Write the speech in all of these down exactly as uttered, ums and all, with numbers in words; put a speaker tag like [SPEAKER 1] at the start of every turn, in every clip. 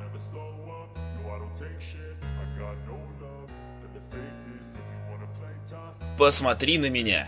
[SPEAKER 1] Посмотри на меня.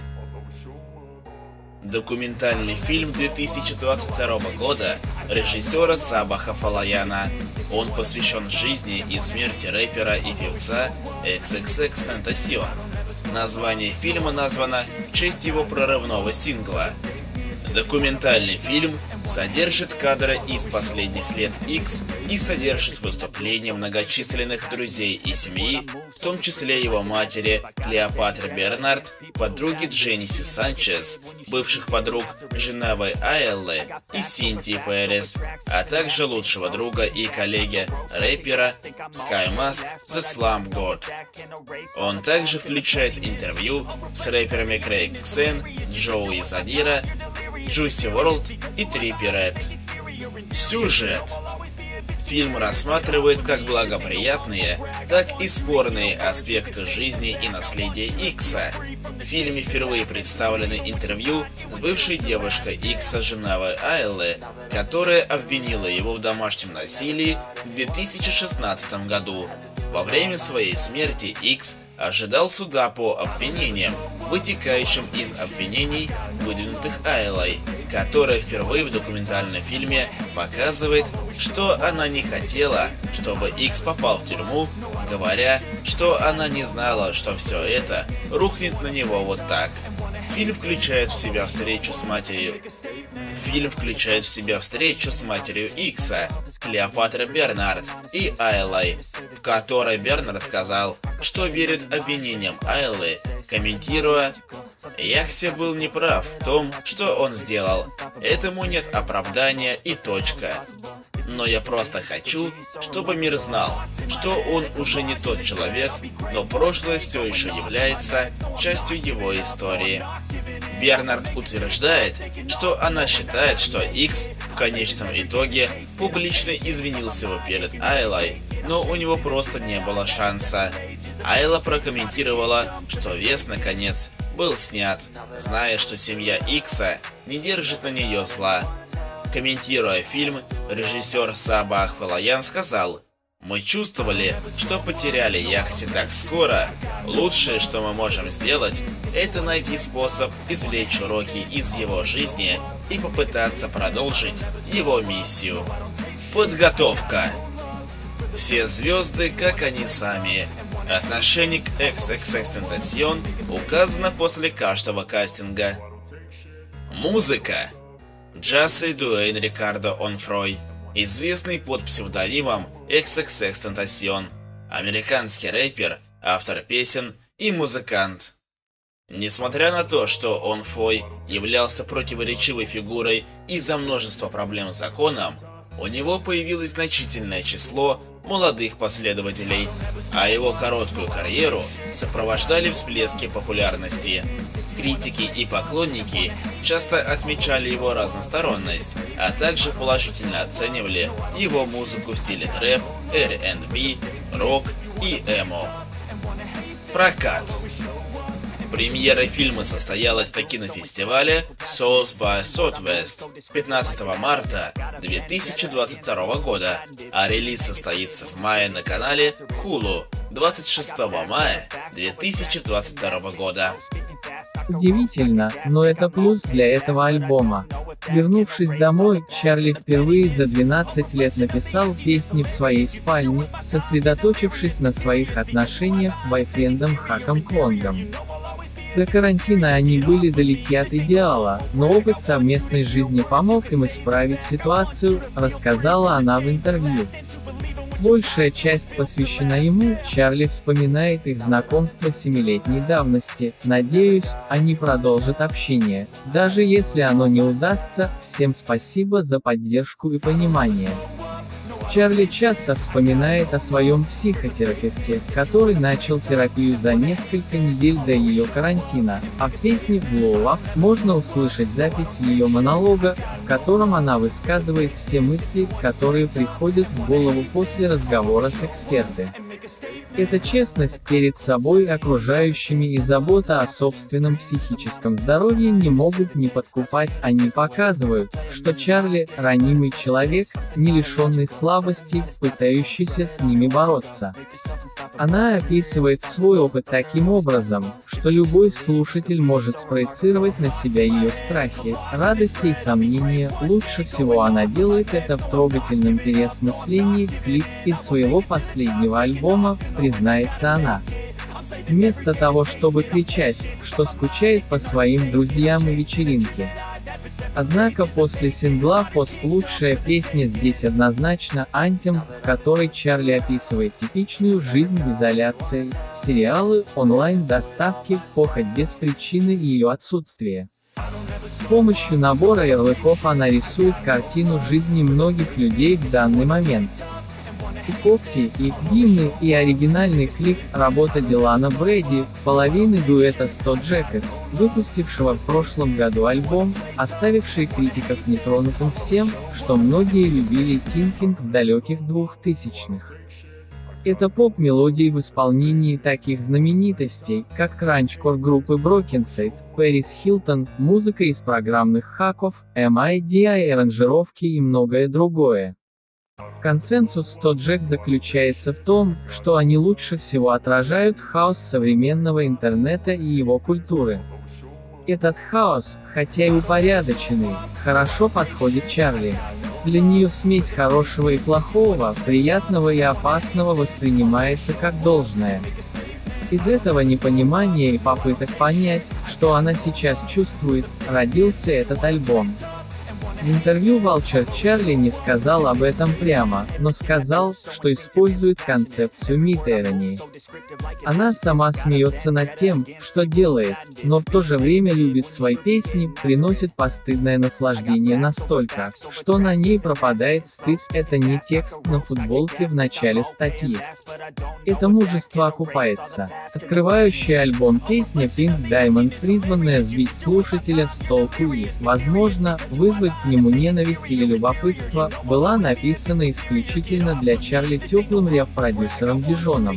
[SPEAKER 1] Документальный фильм две тысячи двадцать второго года режиссера Сабаха Фалаяна. Он посвящен жизни и смерти рэпера и певца икс икс икс-Тентасион. Название фильма названо в честь его прорывного сингла. Документальный фильм содержит кадры из последних лет X и содержит выступления многочисленных друзей и семьи, в том числе его матери Клеопатры Бернард, подруги Дженниси Санчез, бывших подруг Женевы Айеллы и Синтии Перес, а также лучшего друга и коллеги рэпера Sky Mask The Slump God. Он также включает интервью с рэперами Крейг Ксен, Джоуи Задира, Juicy World и Trippie Redd. Сюжет. Фильм рассматривает как благоприятные, так и спорные аспекты жизни и наследия Икса. В фильме впервые представлены интервью с бывшей девушкой Икса Женевой Айеллы, которая обвинила его в домашнем насилии в две тысячи шестнадцатом году. Во время своей смерти Икс ожидал суда по обвинениям, вытекающим из обвинений, выдвинутых Айеллой, которая впервые в документальном фильме показывает, что она не хотела, чтобы Икс попал в тюрьму, говоря, что она не знала, что все это рухнет на него вот так. Фильм включает в себя встречу с матерью. Фильм включает в себя встречу с матерью Икса, Клеопатрой Бернард и Айеллой, в которой Бернард сказал, что верит обвинениям Айеллы, комментируя: «Яхси был неправ в том, что он сделал. Этому нет оправдания и точка. Но я просто хочу, чтобы мир знал, что он уже не тот человек, но прошлое все еще является частью его истории». Бернард утверждает, что она считает, что Икс в конечном итоге публично извинился его перед Айеллой, но у него просто не было шанса. Айелла прокомментировала, что вес наконец был снят, зная, что семья Икса не держит на нее зла. Комментируя фильм, режиссер Сабах Фалаян сказал: «Мы чувствовали, что потеряли Яхси так скоро. Лучшее, что мы можем сделать, это найти способ извлечь уроки из его жизни и попытаться продолжить его миссию». Подготовка. Все звезды, как они сами. Отношение к икс икс икс-Тентасион указано после каждого кастинга. Музыка. Джасси Дуэйн Рикардо Онфрой, известный под псевдонимом икс икс икс-Тентасион, американский рэпер, автор песен и музыкант. Несмотря на то, что Онфрой являлся противоречивой фигурой из-за множества проблем с законом, у него появилось значительное число молодых последователей, а его короткую карьеру сопровождали всплески популярности. Критики и поклонники часто отмечали его разносторонность, а также положительно оценивали его музыку в стиле трэп, эр энд би, рок и эмо. Прокат. Премьера фильма состоялась на кинофестивале South by Southwest пятнадцатого марта две тысячи двадцать второго года, а релиз состоится в мае на канале Hulu двадцать шестого мая две тысячи двадцать второго года.
[SPEAKER 2] Удивительно, но это плюс для этого альбома. Вернувшись домой, Чарли впервые за двенадцать лет написал песни в своей спальне, сосредоточившись на своих отношениях с бойфрендом Хаком Конгом. До карантина они были далеки от идеала, но опыт совместной жизни помог им исправить ситуацию, рассказала она в интервью. Большая часть посвящена ему, Чарли вспоминает их знакомство семилетней давности. «Надеюсь, они продолжат общение. Даже если оно не удастся, всем спасибо за поддержку и понимание». Чарли часто вспоминает о своем психотерапевте, который начал терапию за несколько недель до ее карантина, а в песне «Blow Up» можно услышать запись ее монолога, в котором она высказывает все мысли, которые приходят в голову после разговора с экспертом. Это честность перед собой и окружающими и забота о собственном психическом здоровье не могут не подкупать, они показывают, что Чарли – ранимый человек, не лишенный слабостей, пытающийся с ними бороться. Она описывает свой опыт таким образом, что любой слушатель может спроецировать на себя ее страхи, радости и сомнения. Лучше всего она делает это в трогательном переосмыслении клип из своего последнего альбома, признается она. Вместо того, чтобы кричать, что скучает по своим друзьям и вечеринке. Однако после сингла «Пост» лучшая песня здесь однозначно «Антhem», в которой Чарли описывает типичную жизнь в изоляции, сериалы, онлайн-доставки, похоть без причины и ее отсутствие. С помощью набора ярлыков она рисует картину жизни многих людей в данный момент. И когти, и гимны, и оригинальный клип – работа Дилана Брэди, половины дуэта сто Джекес, выпустившего в прошлом году альбом, оставивший критиков нетронутым всем, что многие любили Тинкинг в далеких двухтысячных. Это поп-мелодии в исполнении таких знаменитостей, как кранчкор группы Брокенсайд, Пэрис Хилтон, музыка из программных хаков, эм ай ди ай аранжировки и многое другое. Консенсус сто Джек заключается в том, что они лучше всего отражают хаос современного интернета и его культуры. Этот хаос, хотя и упорядоченный, хорошо подходит Чарли. Для нее смесь хорошего и плохого, приятного и опасного воспринимается как должное. Из этого непонимания и попыток понять, что она сейчас чувствует, родился этот альбом. В интервью Vulture Чарли не сказал об этом прямо, но сказал, что использует концепцию мета-иронии. Она сама смеется над тем, что делает, но в то же время любит свои песни, приносит постыдное наслаждение настолько, что на ней пропадает стыд. Это не текст на футболке в начале статьи. Это мужество окупается. Открывающая альбом песня Pink Diamond, призванная сбить слушателя с толку и, возможно, вызвать к нему ненависть или любопытство, была написана исключительно для Чарли теплым рэп-продюсером Дижоном.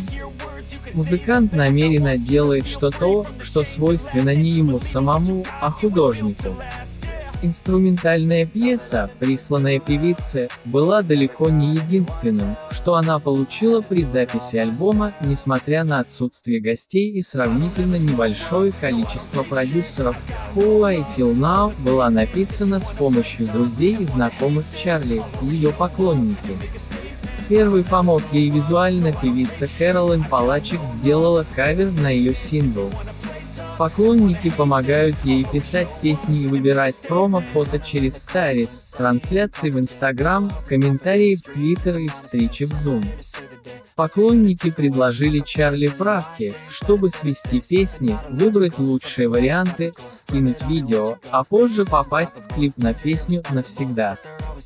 [SPEAKER 2] Музыкант намеренно делает что-то, что свойственно не ему самому, а художнику. Инструментальная пьеса, присланная певице, была далеко не единственным, что она получила при записи альбома, несмотря на отсутствие гостей и сравнительно небольшое количество продюсеров. How I Feel Now была написана с помощью друзей и знакомых Чарли, ее поклонники. Первый помог ей визуально певица Кэролайн Палачек сделала кавер на ее сингл. Поклонники помогают ей писать песни и выбирать промо-фото через Stories, трансляции в Instagram, комментарии в Twitter и встречи в Zoom. Поклонники предложили Чарли правки, чтобы свести песни, выбрать лучшие варианты, скинуть видео, а позже попасть в клип на песню «Навсегда».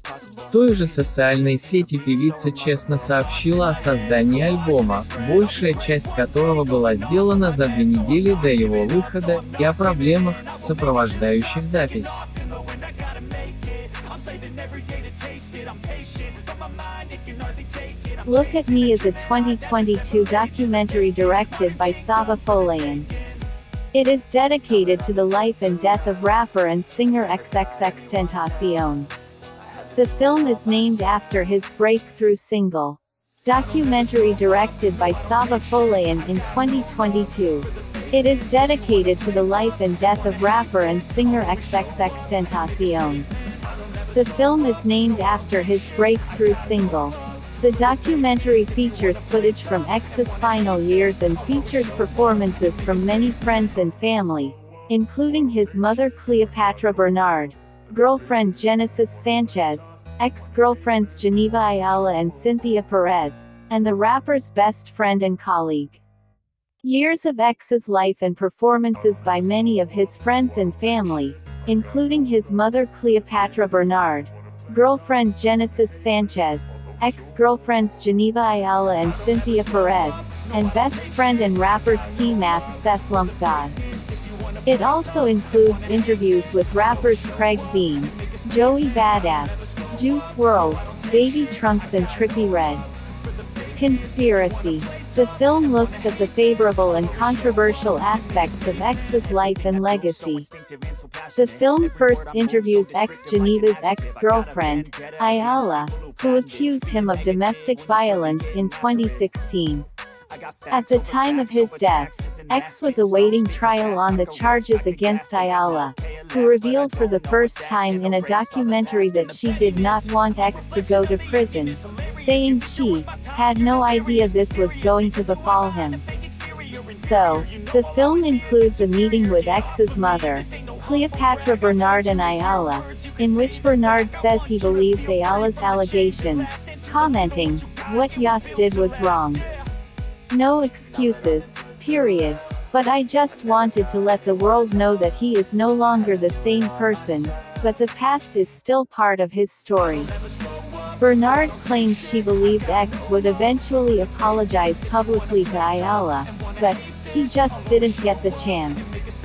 [SPEAKER 2] В той же социальной сети певица честно сообщила о создании альбома, большая часть которого была сделана за две недели до его выхода, и о проблемах, сопровождающих запись.
[SPEAKER 3] Look at Me is a twenty twenty-two documentary directed by Sava Folayan. It is dedicated to the life and death of rapper and singer XXXTentacion. The film is named after his breakthrough single. Documentary directed by Sava Folayan in twenty twenty-two. It is dedicated to the life and death of rapper and singer XXXTentacion. The film is named after his breakthrough single. The documentary features footage from X's final years and features performances from many friends and family, including his mother Cleopatra Bernard, girlfriend Genesis Sanchez, ex-girlfriends Geneva Ayala and Cynthia Perez, and the rapper's best friend and colleague. Years of X's life and performances by many of his friends and family, including his mother Cleopatra Bernard, girlfriend Genesis Sanchez, ex-girlfriends Geneva Ayala and Cynthia Perez, and best friend and rapper Ski Mask Thesslump God. It also includes interviews with rappers Craig Zine, Joey Badass, Juice world, Baby Trunks and Trippie Redd. Conspiracy. The film looks at the favorable and controversial aspects of X's life and legacy. The film first interviews ex-Geneva's ex-girlfriend, Ayala, who accused him of domestic violence in twenty sixteen. At the time of his death, X was awaiting trial on the charges against Ayala, who revealed for the first time in a documentary that she did not want X to go to prison, saying she had no idea this was going to befall him. So, the film includes a meeting with X's mother, Cleopatra Bernard and Ayala, in which Bernard says he believes Ayala's allegations, commenting, "What Yas did was wrong. No excuses, period. But I just wanted to let the world know that he is no longer the same person, but the past is still part of his story." Bernard claimed she believed X would eventually apologize publicly to Ayala, but he just didn't get the chance.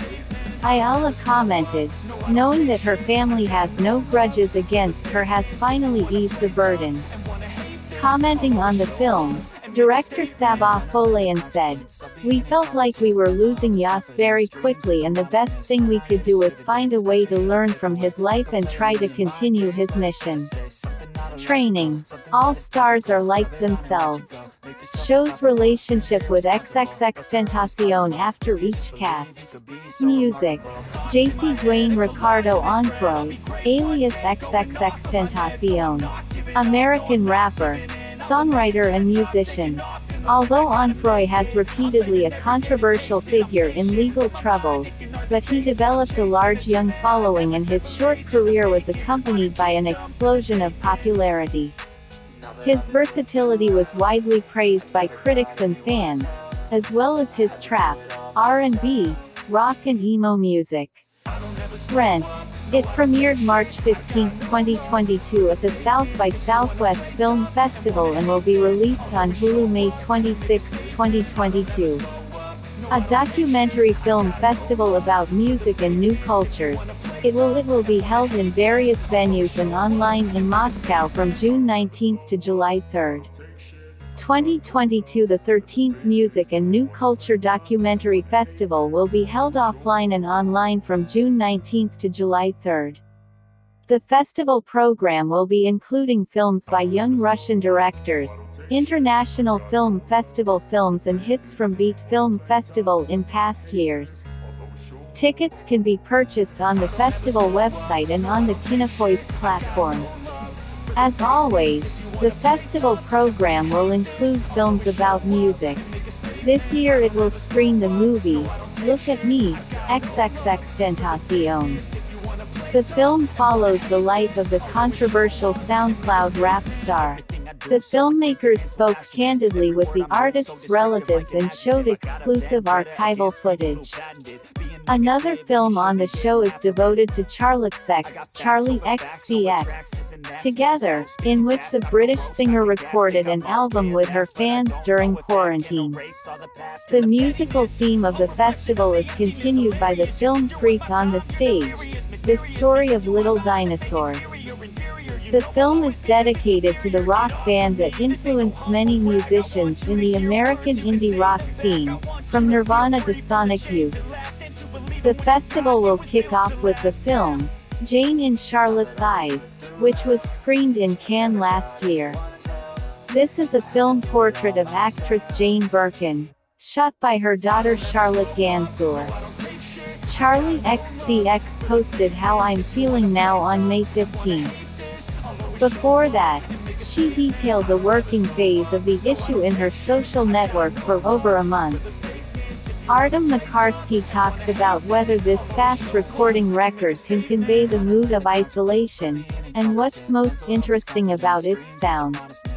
[SPEAKER 3] Ayala commented, "Knowing that her family has no grudges against her has finally eased the burden." Commenting on the film, director Sabah Folayan said, "We felt like we were losing Yas very quickly, and the best thing we could do was find a way to learn from his life and try to continue his mission." Training. All stars are like themselves. Shows relationship with XXXTentacion after each cast. Music. J C Dwayne Ricardo Onfroy, alias XXXTentacion. American rapper, songwriter and musician. Although Onfroy has repeatedly a controversial figure in legal troubles, but he developed a large young following and his short career was accompanied by an explosion of popularity. His versatility was widely praised by critics and fans, as well as his trap, R and B, rock and emo music. Rent. It premiered March fifteenth twenty twenty-two at the South by Southwest Film Festival and will be released on Hulu May twenty-sixth twenty twenty-two. A documentary film festival about music and new cultures. It will it will be held in various venues and online in Moscow from June nineteenth to July third. twenty twenty-two The thirteenth Music and New Culture Documentary Festival will be held offline and online from June nineteenth to July third. The festival program will be including films by young Russian directors, International Film Festival films and hits from Beat Film Festival in past years. Tickets can be purchased on the festival website and on the Kinopoisk platform. As always, the festival program will include films about music. This year it will screen the movie, Look at Me, XXXTentacion. The film follows the life of the controversial SoundCloud rap star. The filmmakers spoke candidly with the artist's relatives and showed exclusive archival footage. Another film on the show is devoted to Charlixx, Charli X C X, Together, in which the British singer recorded an album with her fans during quarantine. The musical theme of the festival is continued by the film Freak on the Stage, the story of little dinosaurs. The film is dedicated to the rock band that influenced many musicians in the American indie rock scene, from Nirvana to Sonic Youth. The festival will kick off with the film, Jane in Charlotte's Eyes, which was screened in Cannes last year. This is a film portrait of actress Jane Birkin, shot by her daughter Charlotte Gainsbourg. Charli X C X posted How I'm Feeling Now on May fifteenth. Before that, she detailed the working phase of the issue in her social network for over a month. Artem Makarsky talks about whether this fast recording record can convey the mood of isolation, and what's most interesting about its sound.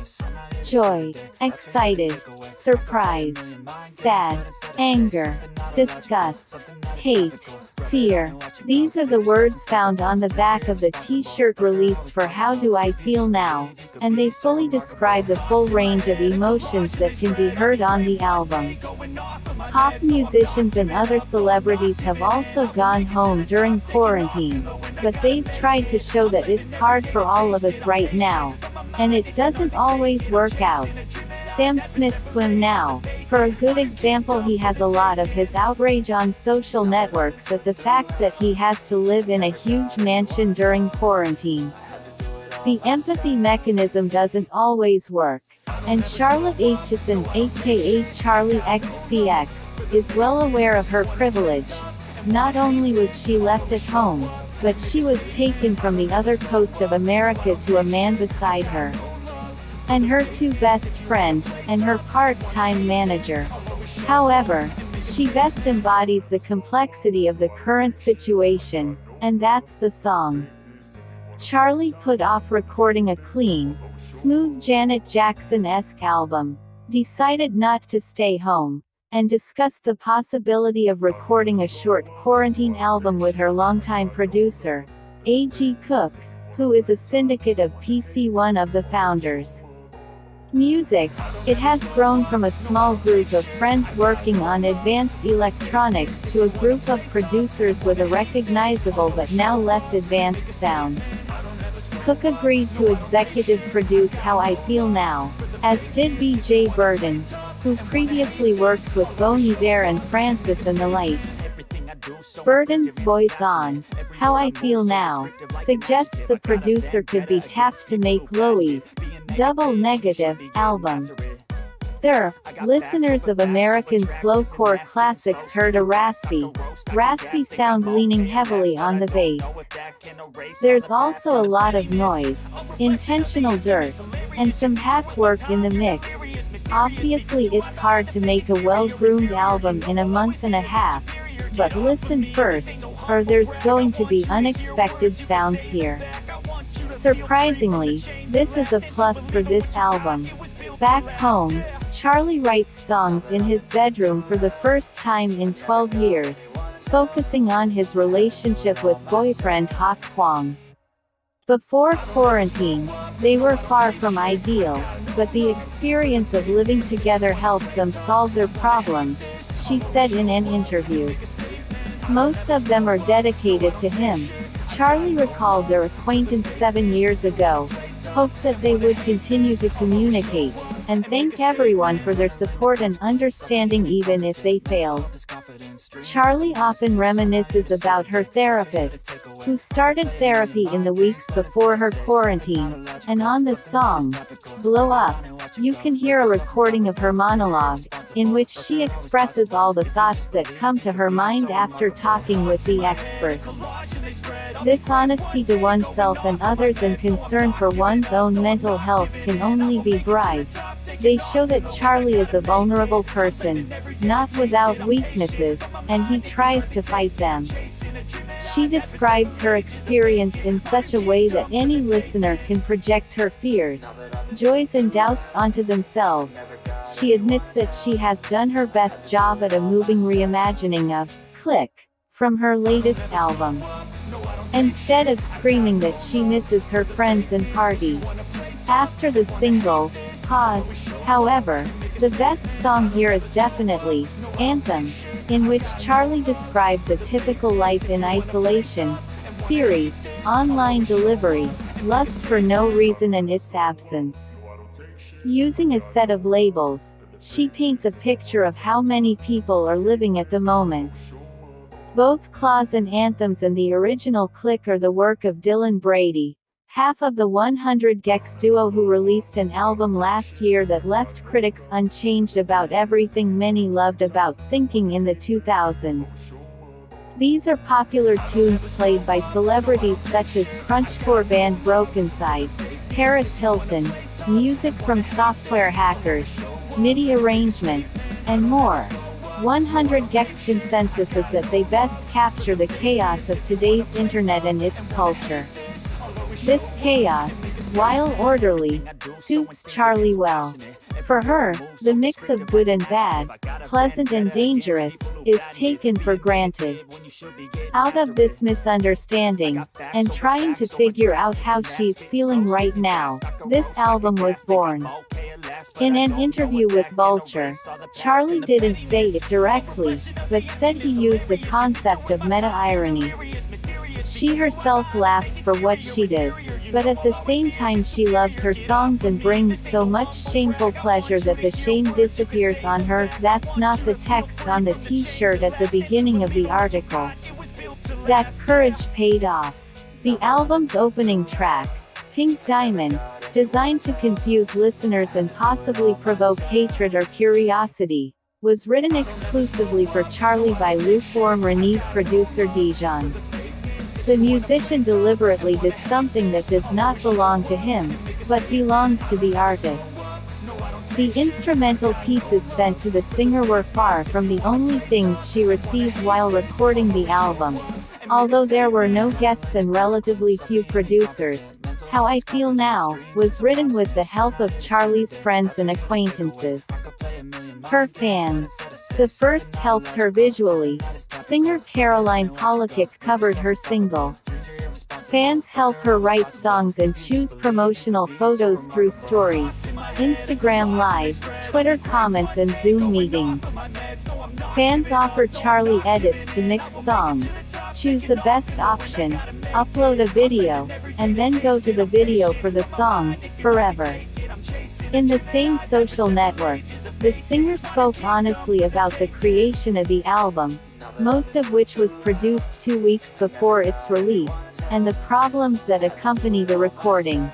[SPEAKER 3] Joy, excited, surprise, sad, anger, disgust, hate, fear. These are the words found on the back of the t-shirt released for How Do I Feel Now, and they fully describe the full range of emotions that can be heard on the album. Pop musicians and other celebrities have also gone home during quarantine, but they've tried to show that it's hard for all of us right now, and it doesn't always work out. Sam Smith Swim Now. For a good example, he has a lot of his outrage on social networks at the fact that he has to live in a huge mansion during quarantine. The empathy mechanism doesn't always work. And Charlotte Aitchison, aka Charli X C X, is well aware of her privilege. Not only was she left at home, but she was taken from the other coast of America to a man beside her, and her two best friends, and her part-time manager. However, she best embodies the complexity of the current situation, and that's the song. Charli put off recording a clean, smooth Janet Jackson-esque album, decided not to stay home, and discussed the possibility of recording a short quarantine album with her longtime producer, A G Cook, who is a syndicate of P C one of the founders. Music. It has grown from a small group of friends working on advanced electronics to a group of producers with a recognizable but now less advanced sound. Cook agreed to executive produce How I Feel Now, as did B J Burton, who previously worked with Bon Iver and Francis and the Lights. Burton's voice on How I Feel Now suggests the producer could be tapped to make Loewe's Double Negative album. There, listeners of American slowcore classics heard a raspy, raspy sound leaning heavily on the bass. There's also a lot of noise, intentional dirt, and some hack work in the mix. Obviously it's hard to make a well-groomed album in a month and a half, but listen first, or there's going to be unexpected sounds here. Surprisingly, this is a plus for this album. Back home, Charli writes songs in his bedroom for the first time in twelve years, focusing on his relationship with boyfriend Hock Kwang. Before quarantine, they were far from ideal, but the experience of living together helped them solve their problems, she said in an interview. Most of them are dedicated to him. Charli recalled their acquaintance seven years ago, hoped that they would continue to communicate, and thanked everyone for their support and understanding even if they failed. Charli often reminisces about her therapist, who started therapy in the weeks before her quarantine, and on the song, Blow Up, you can hear a recording of her monologue, in which she expresses all the thoughts that come to her mind after talking with the experts. This honesty to oneself and others and concern for one's own mental health can only be bribed. They show that Charli is a vulnerable person, not without weaknesses, and he tries to fight them. She describes her experience in such a way that any listener can project her fears, joys and doubts onto themselves. She admits that she has done her best job at a moving reimagining of Click from her latest album. Instead of screaming that she misses her friends and parties. After the single, Pause, however, the best song here is definitely Anthem, in which Charli describes a typical life in isolation, series, online delivery, lust for no reason and its absence. Using a set of labels, she paints a picture of how many people are living at the moment. Both Claws and Anthems and the original Click are the work of Dylan Brady, half of the one hundred gecs duo who released an album last year that left critics unchanged about everything many loved about thinking in the two thousands. These are popular tunes played by celebrities such as crunchcore band Brokencyde, Paris Hilton, music from Software Hackers, MIDI arrangements, and more. one hundred gecs consensus is that they best capture the chaos of today's internet and its culture. This chaos, while orderly, suits Charli well. For her, the mix of good and bad, pleasant and dangerous, is taken for granted. Out of this misunderstanding, and trying to figure out how she's feeling right now, this album was born. In an interview with Vulture, Charli didn't say it directly, but said he used the concept of meta-irony. She herself laughs for what she does. But at the same time she loves her songs and brings so much shameful pleasure that the shame disappears on her. That's not the text on the t-shirt at the beginning of the article. That courage paid off. The album's opening track, Pink Diamond, designed to confuse listeners and possibly provoke hatred or curiosity, was written exclusively for Charlie by lukewarm Renive producer Dijon. The musician deliberately does something that does not belong to him, but belongs to the artist. The instrumental pieces sent to the singer were far from the only things she received while recording the album. Although there were no guests and relatively few producers, How I Feel Now was written with the help of Charlie's friends and acquaintances. Her fans. The first helped her visually. Singer Caroline Polachek covered her single. Fans help her write songs and choose promotional photos through stories, Instagram Live, Twitter comments and Zoom meetings. Fans offer Charlie edits to mix songs, choose the best option, upload a video, and then go to the video for the song, Forever. In the same social network, the singer spoke honestly about the creation of the album, most of which was produced two weeks before its release, and the problems that accompany the recording.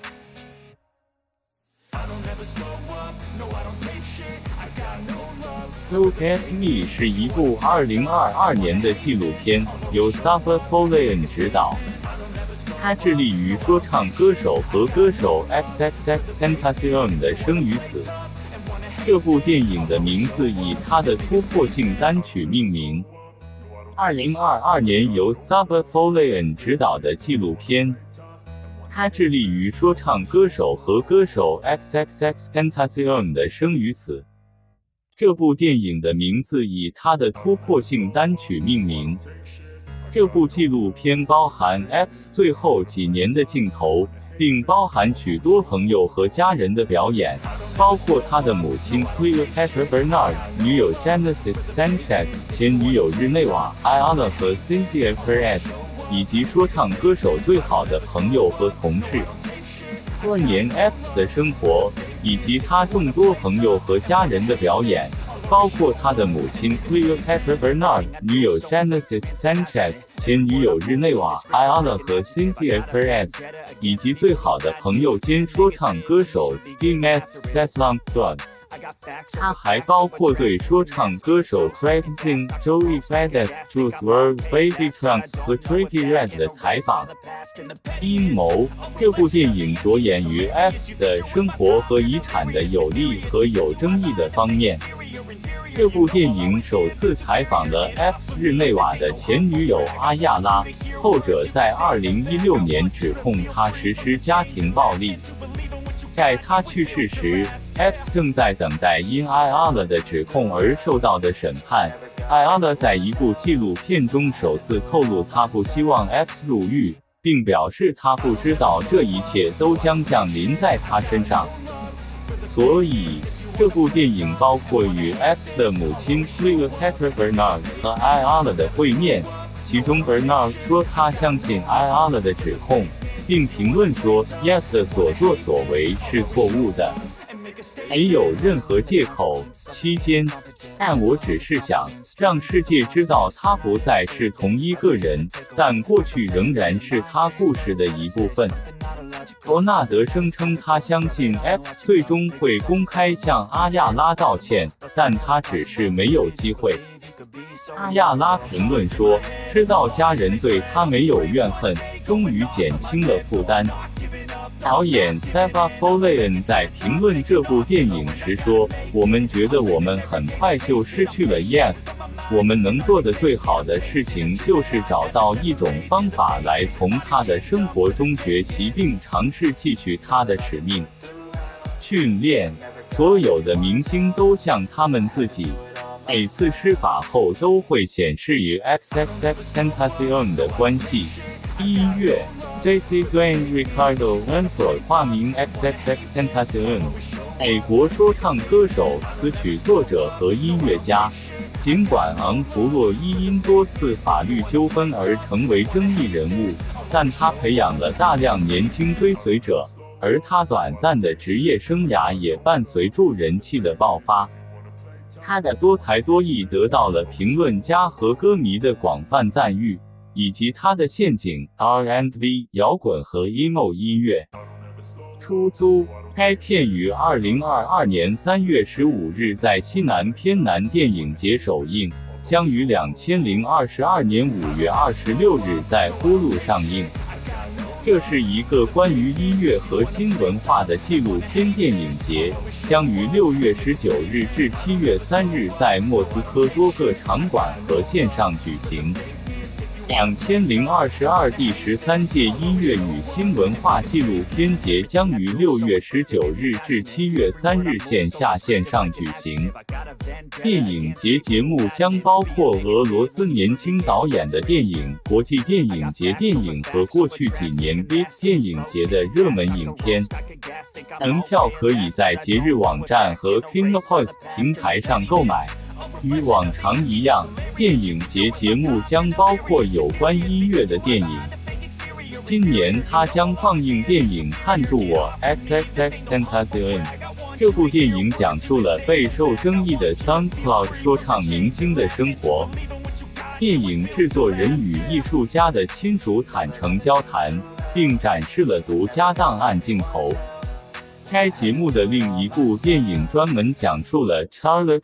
[SPEAKER 4] Look at Me 是一部二零二二年的纪录片，由 Saba Folayan 执导。他致力于说唱歌手和歌手 X X X Tentacion 的生与死。这部电影的名字以他的突破性单曲命名。二零二二年由 Saba Folayan 执导的纪录片。他致力于说唱歌手和歌手 X X X Tentacion 的生与死。这部电影的名字以他的突破性单曲命名。这部纪录片包含 X 最后几年的镜头，并包含许多朋友和家人的表演，包括他的母亲 Cleopatra Bernard、女友 Genesis Sanchez、前女友日内瓦 Ayala 和 Cynthia Perez， 以及说唱歌手最好的朋友和同事。多年 X 的生活，以及他众多朋友和家人的表演，包括他的母亲 Cleopatra Bernard、女友 Genesis Sanchez、前女友日内瓦 Ayala 和 Cynthia Perez， 以及最好的朋友兼说唱歌手 Ski Mask Seslam Dog。它还包括对说唱歌手 Craigzin、Joey Badass、Juice world、Baby Trunks 和 Trippie Redd 的采访。阴谋，这部电影着眼于 X 的生活和遗产的有利和有争议的方面。这部电影首次采访了 X 日内瓦的前女友阿亚拉，后者在二零一六年指控他实施家庭暴力。在他去世时 ，X 正在等待因 Ayala 的指控而受到的审判。Ayala 在一部纪录片中首次透露他不希望 X 入狱，并表示他不知道这一切都将降临在他身上。所以，这部电影包括与 X 的母亲 Cleopatra Bernard 和 Ayala 的会面，其中 Bernard 说他相信 Ayala 的指控。并评论说 Yes 的所作所为是错误的，没有任何借口。期间，但我只是想让世界知道他不再是同一个人，但过去仍然是他故事的一部分。伯纳德声称他相信 X 最终会公开向阿亚拉道歉，但他只是没有机会。阿亚拉评论说，知道家人对他没有怨恨，终于减轻了负担。导演 Saba Folayan 在评论这部电影时说，我们觉得我们很快就失去了 Yes， 我们能做的最好的事情就是找到一种方法来从他的生活中学习并尝试继续他的使命。训练，所有的明星都像他们自己。每次施法后都会显示与 X X X Tentacion 的关系。音乐 J C Dwayne Ricardo Enfield 化名 X X X Tentacion， 美国说唱歌手、词曲作者和音乐家。尽管昂弗洛伊因多次法律纠纷而成为争议人物， 但他培养了大量年轻追随者，而他短暂的职业生涯也伴随住人气的爆发。他的多才多艺得到了评论家和歌迷的广泛赞誉，以及他的陷阱、R and B、摇滚和 emo 音乐。出租。该片于二零二二年三月十五日在西南偏南电影节首映，将于两千二十二年五月二十六日在呼噜上映。这是一个关于音乐和新文化的纪录片电影节，将于六月十九日至七月三日在莫斯科多个场馆和线上举行。两千二十二第十三届音乐与新文化纪录片节将于六月十九日至七月三日线下线上举行。电影节节目将包括俄罗斯年轻导演的电影、国际电影节电影和过去几年 B I F 电影节的热门影片。门票可以在节日网站和 KinoPoisk 平台上购买。与往常一样，电影节节目将包括有关音乐的电影。今年它将放映电影《看住我 X X X Tentacion》。这部电影讲述了备受争议的 SoundCloud 说唱明星的生活。电影制作人与艺术家的亲属坦诚交谈，并展示了独家档案镜头。该节目的另一部电影专门讲述了 Charli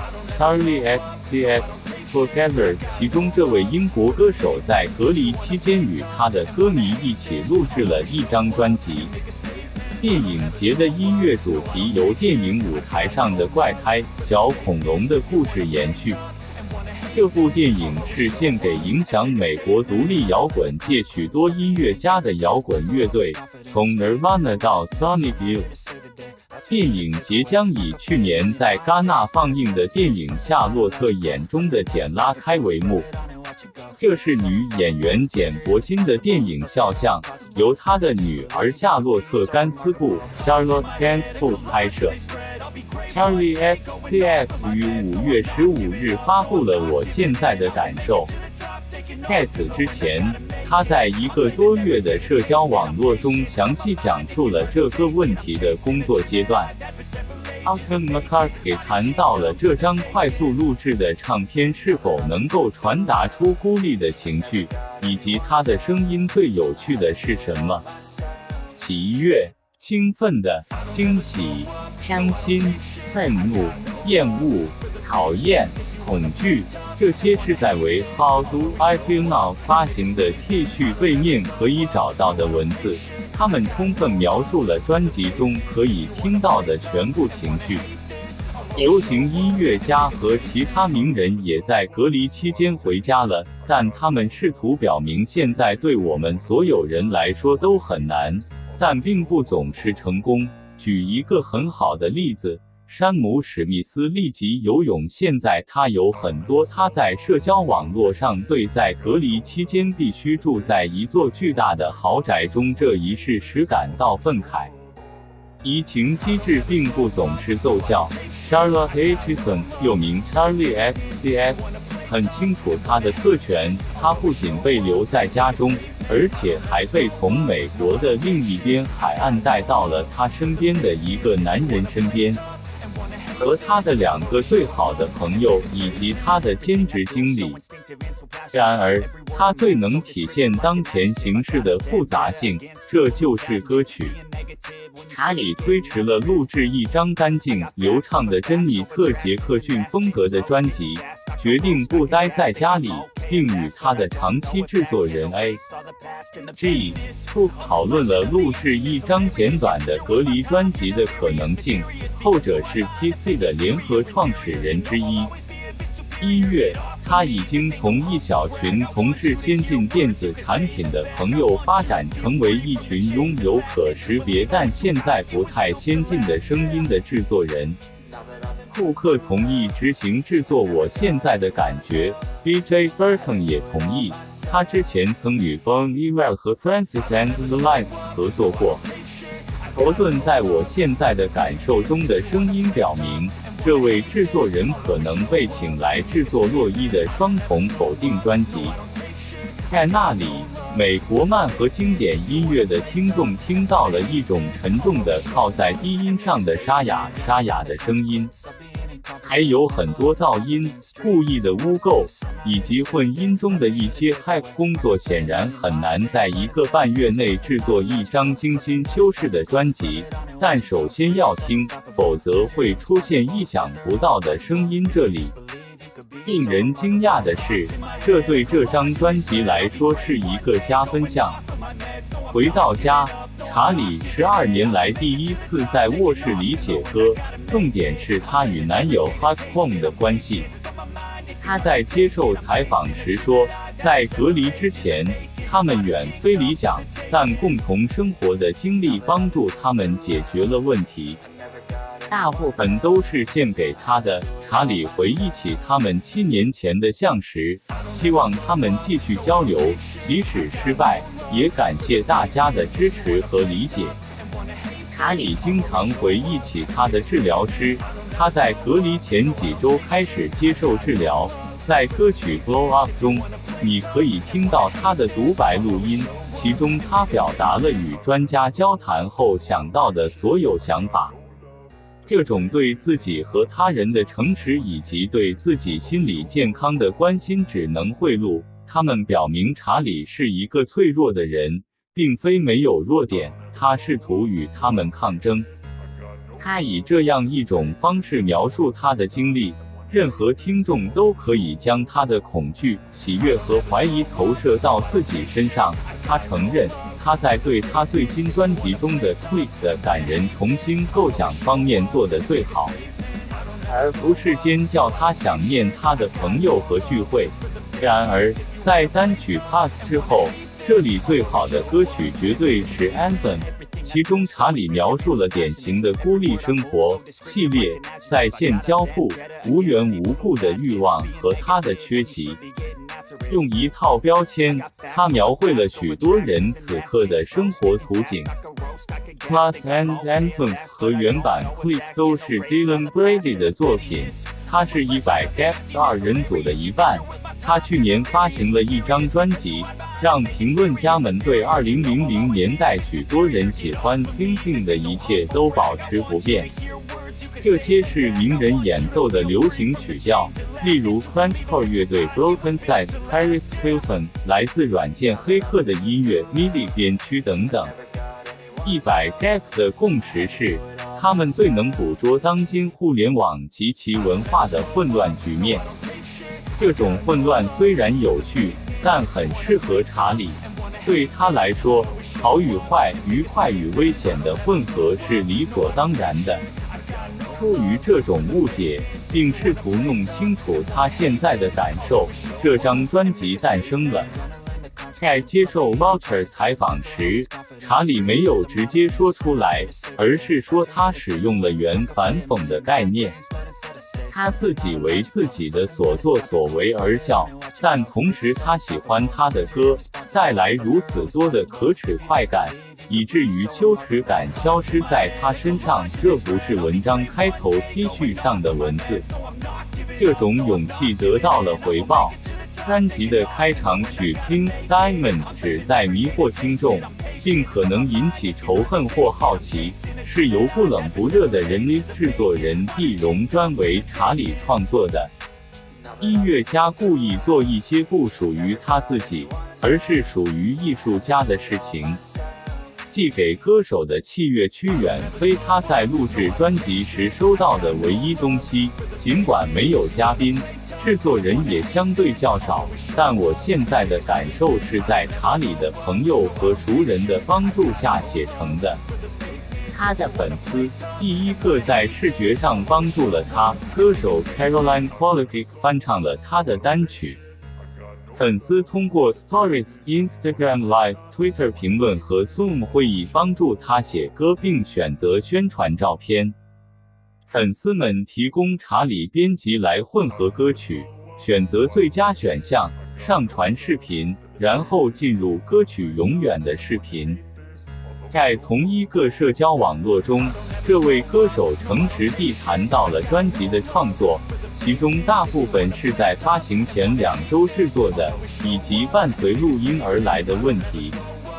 [SPEAKER 4] X C X、Together， 其中这位英国歌手在隔离期间与他的歌迷一起录制了一张专辑。电影节的音乐主题由电影舞台上的怪胎小恐龙的故事延续。这部电影是献给影响美国独立摇滚界许多音乐家的摇滚乐队，从 Nirvana 到 Sonic Youth。电影节将以去年在戛纳放映的电影《夏洛特眼中的茧》拉开帷幕。这是女演员简·柏金的电影肖像，由她的女儿夏洛特·甘斯布 （Charlotte Gainsbourg） 拍摄。Charli X C X 于五月十五日发布了《我现在的感受》。在此之前，他在一个多月的社交网络中详细讲述了这个问题的工作阶段。Autumn McCarthy 谈到了这张快速录制的唱片是否能够传达出孤立的情绪，以及他的声音最有趣的是什么。喜悦、兴奋的、惊喜、伤心、愤怒、厌恶、讨厌、恐惧，这些是在为 How Do I Feel Now 发行的 T 恤背面可以找到的文字，它们充分描述了专辑中可以听到的全部情绪。流行音乐家和其他名人也在隔离期间回家了，但他们试图表明现在对我们所有人来说都很难，但并不总是成功。举一个很好的例子，山姆·史密斯立即游泳。现在他有很多他在社交网络上对在隔离期间必须住在一座巨大的豪宅中这一事实感到愤慨。移情机制并不总是奏效。Charlotte Atchison 又名 Charli X C X 很清楚他的特权，他不仅被留在家中，而且还被从美国的另一边海岸带到了他身边的一个男人身边，和他的两个最好的朋友以及他的兼职经理。然而，他最能体现当前形势的复杂性，这就是歌曲。查理推迟了录制一张干净流畅的珍妮特·杰克逊风格的专辑，决定不待在家里，并与他的长期制作人 A G Cook 讨论了录制一张简短的隔离专辑的可能性，后者是 P C 的联合创始人之一。一月，他已经从一小群从事先进电子产品的朋友发展成为一群拥有可识别但现在不太先进的声音的制作人。库克同意执行制作《我现在的感觉》 ，B J Burton 也同意。他之前曾与 Bon Iver 和 Francis and the Lights 合作过。伯顿在我现在的感受中的声音表明，这位制作人可能被请来制作洛伊的双重否定专辑。 在那里，美国慢和经典音乐的听众听到了一种沉重的靠在低音上的沙哑沙哑的声音，还有很多噪音、故意的污垢，以及混音中的一些 hype 工作，显然很难在一个半月内制作一张精心修饰的专辑。但首先要听，否则会出现意想不到的声音。这里令人惊讶的是，这对这张专辑来说是一个加分项。回到家，查理十二年来第一次在卧室里写歌，重点是他与男友 Hot Home 的关系。他在接受采访时说，在隔离之前，他们远非理想，但共同生活的经历帮助他们解决了问题。大部分都是献给他的。查理回忆起他们七年前的相识，希望他们继续交流，即使失败，也感谢大家的支持和理解。查理经常回忆起他的治疗师，他在隔离前几周开始接受治疗。在歌曲 Blow Up 中，你可以听到他的独白录音，其中他表达了与专家交谈后想到的所有想法。这种对自己和他人的诚实，以及对自己心理健康的关心，只能贿赂他们，表明查理是一个脆弱的人，并非没有弱点。他试图与他们抗争。他以这样一种方式描述他的经历，任何听众都可以将他的恐惧、喜悦和怀疑投射到自己身上。他承认，他在对他最新专辑中的 Click 的感人重新构想方面做得最好，而不是尖叫他想念他的朋友和聚会。然而，在单曲 Pass 之后，这里最好的歌曲绝对是 Anthem， 其中查理描述了典型的孤立生活系列，在线交付、无缘无故的欲望和他的缺席。用一套标签，他描绘了许多人此刻的生活图景。Plus and Anthems 和原版 Click 都是 Dylan Brady 的作品，他是一百 Gaps 二人组的一半。他去年发行了一张专辑，让评论家们对二零零零年代许多人喜欢 Thinking 的一切都保持不变。这些是名人演奏的流行曲调，例如 Crunchcore 乐队 Broken Sides、Paris Hilton 来自软件黑客的音乐 M I D I 编曲等等。一百 Gap 的共识是，他们最能捕捉当今互联网及其文化的混乱局面。这种混乱虽然有趣，但很适合查理。对他来说，好与坏、愉快与危险的混合是理所当然的。出于这种误解，并试图弄清楚他现在的感受，这张专辑诞生了。在接受 Vulture 采访时，查理没有直接说出来，而是说他使用了原反讽的概念。他自己为自己的所作所为而笑，但同时他喜欢他的歌带来如此多的可耻快感，以至于羞耻感消失在他身上。这不是文章开头 T 恤上的文字。这种勇气得到了回报。专辑的开场曲 King Diamond 旨在迷惑听众，并可能引起仇恨或好奇，是由不冷不热的人力制作人地荣专为查理创作的。音乐家故意做一些不属于他自己，而是属于艺术家的事情。寄给歌手的器乐曲远非他在录制专辑时收到的唯一东西，尽管没有嘉宾，制作人也相对较少，但我现在的感受是在查理的朋友和熟人的帮助下写成的。他的粉丝第一个在视觉上帮助了他，歌手 Caroline Polachek 翻唱了他的单曲。粉丝通过 Stories、Instagram Live、Twitter 评论和 Zoom 会议帮助他写歌并选择宣传照片。粉丝们提供查理编辑来混合歌曲，选择最佳选项，上传视频，然后进入歌曲永远的视频。在同一个社交网络中，这位歌手诚实地谈到了专辑的创作， 其中大部分是在发行前两周制作的，以及伴随录音而来的问题。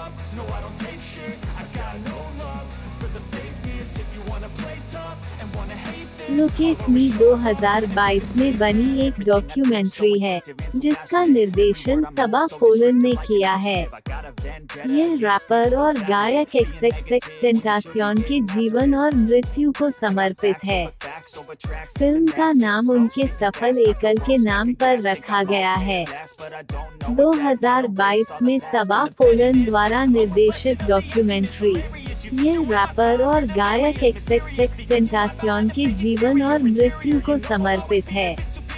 [SPEAKER 3] look at me दो हज़ार बाईस में बनी एक डॉक्यूमेंट्री है जिसका निर्देशन सबा फोलन ने किया है। यह रैपर और गायक एक्सएक्सएक्सटेंटासियोन के जीवन और मृत्यु को समर्पित है। फिल्म का नाम उनके सफल एकल के नाम पर रखा गया है। दो हज़ार बाईस में सबा फोलन द्वारा निर्देशित डॉक्यूमेंट्री यह रैपर और गायक एक्सएक्सएक्सटेंटासियोन के जीवन और मृत्यु को समर्पित है।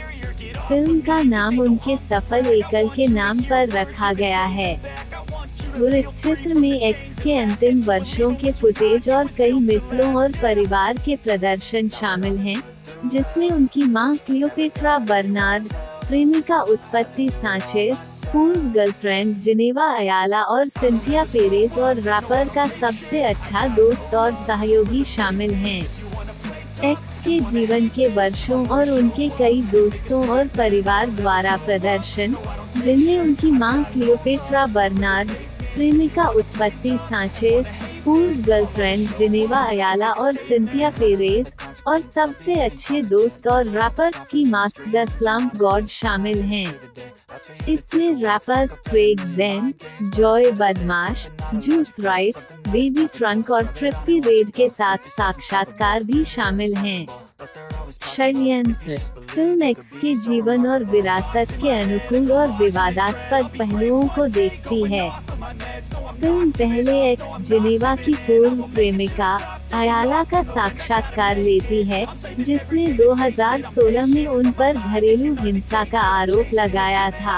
[SPEAKER 3] फिल्म का नाम उनके सफल एकल के नाम पर रखा गया है। वृत्तचित्र में एक्स के अंतिम वर्षों के फुटेज और कई मित्रों और परिवार के प्रदर्शन शामिल हैं, जिसमें उनकी मां क्लियोपेट्रा बर्नार्ड, प्रेमिका उत्पत्ति सांचेज, पूर्व गर्लफ्रेंड जिनेवा अयाला और सिंथिया पेरेज और रैपर का सबसे अच्छा दोस्त और सहयोगी शामिल हैं। एक्स के जीवन के वर्षों और उनके कई दोस्तों और परिवार द्वारा प्रदर्शन, जिनमें उनकी मां क्लियोपेट्रा बर्नार्ड, प्रेमिका उत्पत्ति सांचेज, पूर्व गर्लफ्रेंड जिनेवा अयाला और सिंथिया पेरेज, और सबसे अच्छे दोस्त और रैपर्स की मास्क द स्लम्प गॉड शामिल हैं। इसमें रैपर्स क्रेग ज़ेन, जॉय बदमाश, जूस राइट, बेबी ट्रंक और ट्रिप्पी रेड के साथ साक्षात्कार भी शामिल हैं। षड्यंत्र फिल्म एक्स के जीवन और विरासत के अनुकूल और विवादास्पद पहलुओं को देखती है। फिल्म पहले एक्स जिनेवा की पूर्व प्रेमिका अयाला का साक्षात्कार लेती है, जिसने दो हज़ार सोलह में उन पर घरेलू हिंसा का आरोप लगाया था।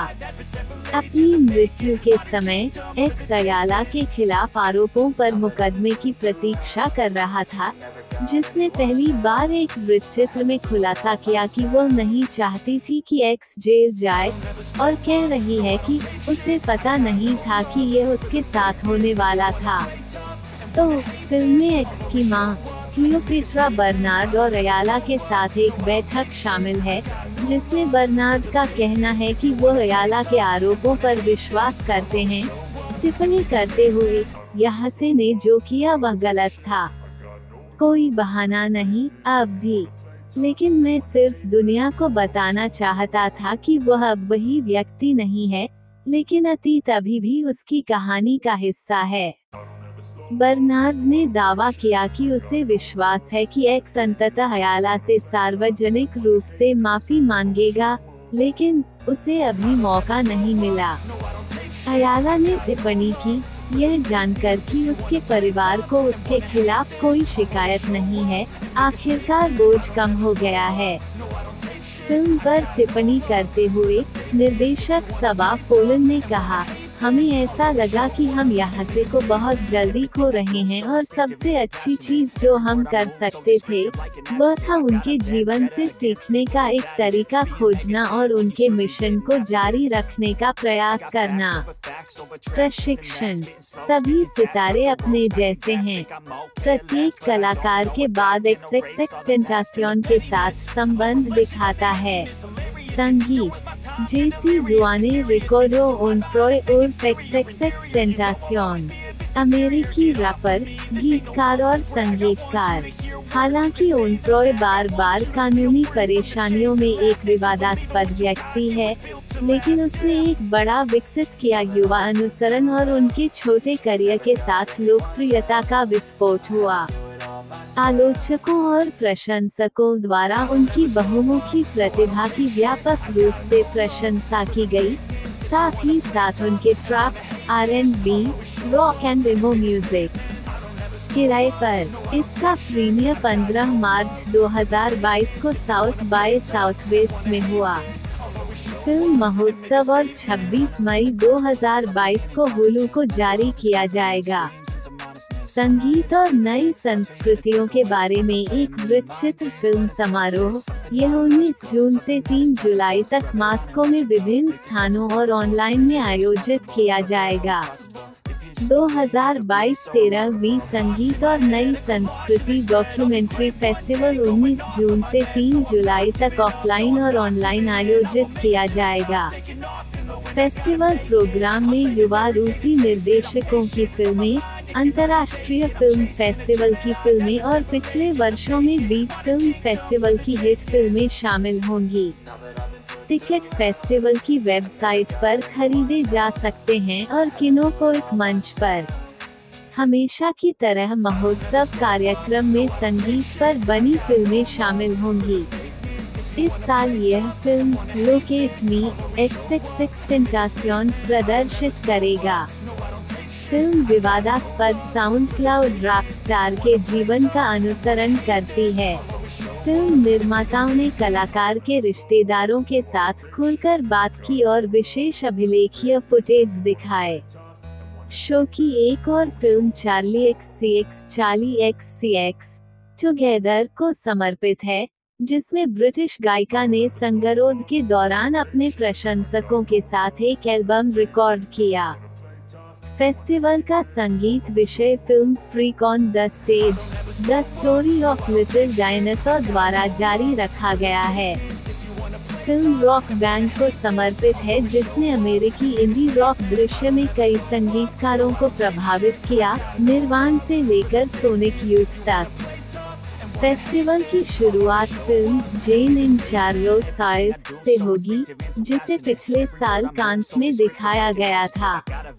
[SPEAKER 3] अपनी मृत्यु के समय एक्स अयाला के खिलाफ आरोपों पर मुकदमे की प्रतीक्षा कर रहा था, जिसने पहली बार एक वृत्तचित्र में खुलासा किया कि वो नहीं चाहती थी कि एक्स जेल जाए, और कह रही है कि उसे पता नहीं था कि ये उसके साथ होने वाला था। तो फिल्म में एक्स की मां क्लियोपेट्रा बर्नार्ड और अयाला के साथ एक बैठक शामिल है, जिसमें बर्नार्ड का कहना है कि वो अयाला के आरोपों पर विश्वास करते हैं, टिप्पणी करते हुए यहाँ से ने जो किया वह गलत था, कोई बहाना नहीं, अवधि। लेकिन मैं सिर्फ दुनिया को बताना चाहता था कि वह अब वही व्यक्ति नहीं है, लेकिन अतीत अभी भी उसकी कहानी का हिस्सा है। बर्नार्ड ने दावा किया कि उसे विश्वास है कि एक्स अंततः अयाला से सार्वजनिक रूप से माफी मांगेगा, लेकिन उसे अभी मौका नहीं मिला। अयाला ने टिप्पणी की, यह जानकर कि उसके परिवार को उसके खिलाफ कोई शिकायत नहीं है, आखिरकार बोझ कम हो गया है। फिल्म पर टिप्पणी करते हुए निर्देशक सबा फोलन ने कहा, हमें ऐसा लगा कि हम यहाँ से को बहुत जल्दी खो रहे हैं और सबसे अच्छी चीज जो हम कर सकते थे वह था उनके जीवन से सीखने का एक तरीका खोजना और उनके मिशन को जारी रखने का प्रयास करना। प्रशिक्षण सभी सितारे अपने जैसे हैं। प्रत्येक कलाकार के बाद एक्सएक्सएक्सटेंटासियोन के साथ संबंध दिखाता है। संगीत जेसी जुआने रिकॉर्डो ओन फ्रॉय उर्फ एक्सएक्सएक्सटेंटासियोन, अमेरिकी रैपर, गीतकार और संगीतकार। हालांकि ओन फ्रॉय बार बार कानूनी परेशानियों में एक विवादास्पद व्यक्ति है, लेकिन उसने एक बड़ा विकसित किया युवा अनुसरण और उनके छोटे करियर के साथ लोकप्रियता का विस्फोट हुआ। आलोचकों और प्रशंसकों द्वारा उनकी बहुमुखी प्रतिभा की व्यापक रूप से प्रशंसा की गई, साथ ही साथ उनके trap, R and B, rock and emo music. किराए पर इसका प्रीमियर पंद्रह मार्च दो हज़ार बाईस को साउथ बाय साउथवेस्ट में हुआ। फिल्म महोत्सव और छब्बीस मई दो हज़ार बाईस को हुलू को जारी किया जाएगा। संगीत और नई संस्कृतियों के बारे में एक वृत्तचित्र फिल्म समारोह, यह उन्नीस जून से तीन जुलाई तक मॉस्को में विभिन्न स्थानों और ऑनलाइन में आयोजित किया जाएगा। दो हज़ार बाईस तेरहवीं संगीत और नई संस्कृति डॉक्यूमेंट्री फेस्टिवल उन्नीस जून से तीन जुलाई तक ऑफलाइन और ऑनलाइन आयोजित किया जाएगा। फेस्टिवल प्रोग्राम में युवा रूसी निर्देशकों की फिल्में, अंतर्राष्ट्रीय फिल्म फेस्टिवल की फिल्में और पिछले वर्षों में बीट फिल्म फेस्टिवल की हिट फिल्में शामिल होंगी। टिकट फेस्टिवल की वेबसाइट पर खरीदे जा सकते हैं और किनोपोइक मंच पर। हमेशा की तरह महोत्सव कार्यक्रम में संगीत पर बनी फिल्में शामिल होंगी। इस साल यह फिल्म लोकेट मी एक्सएक्सटेंटासियोन प्रदर्शित करेगा। फिल्म विवादास्पद साउंडक्लाउड रॉक स्टार के जीवन का अनुसरण करती है। फिल्म निर्माताओं ने कलाकार के रिश्तेदारों के साथ खुलकर बात की और विशेष अभिलेखीय फुटेज दिखाए। शो की एक और film Charlie X C X Charlie X C X together को समर्पित है, जिसमें ब्रिटिश गायिका ने संगरोध के दौरान अपने प्रशंसकों के साथ एक एल्बम रिकॉर्ड किया। फेस्टिवल का संगीत विषय film freak on the stage the story of little dinosaur द्वारा जारी रखा गया है। फिल्म रॉक बैंड को समर्पित है, जिसने अमेरिकी इंडी रॉक दृश्य में कई संगीतकारों को प्रभावित किया, निर्वाण से लेकर सोनिक यूथ तक। फेस्टिवल की शुरुआत film Jane in Charlotte size से होगी, जिसे पिछले साल कांस में दिखाया गया था।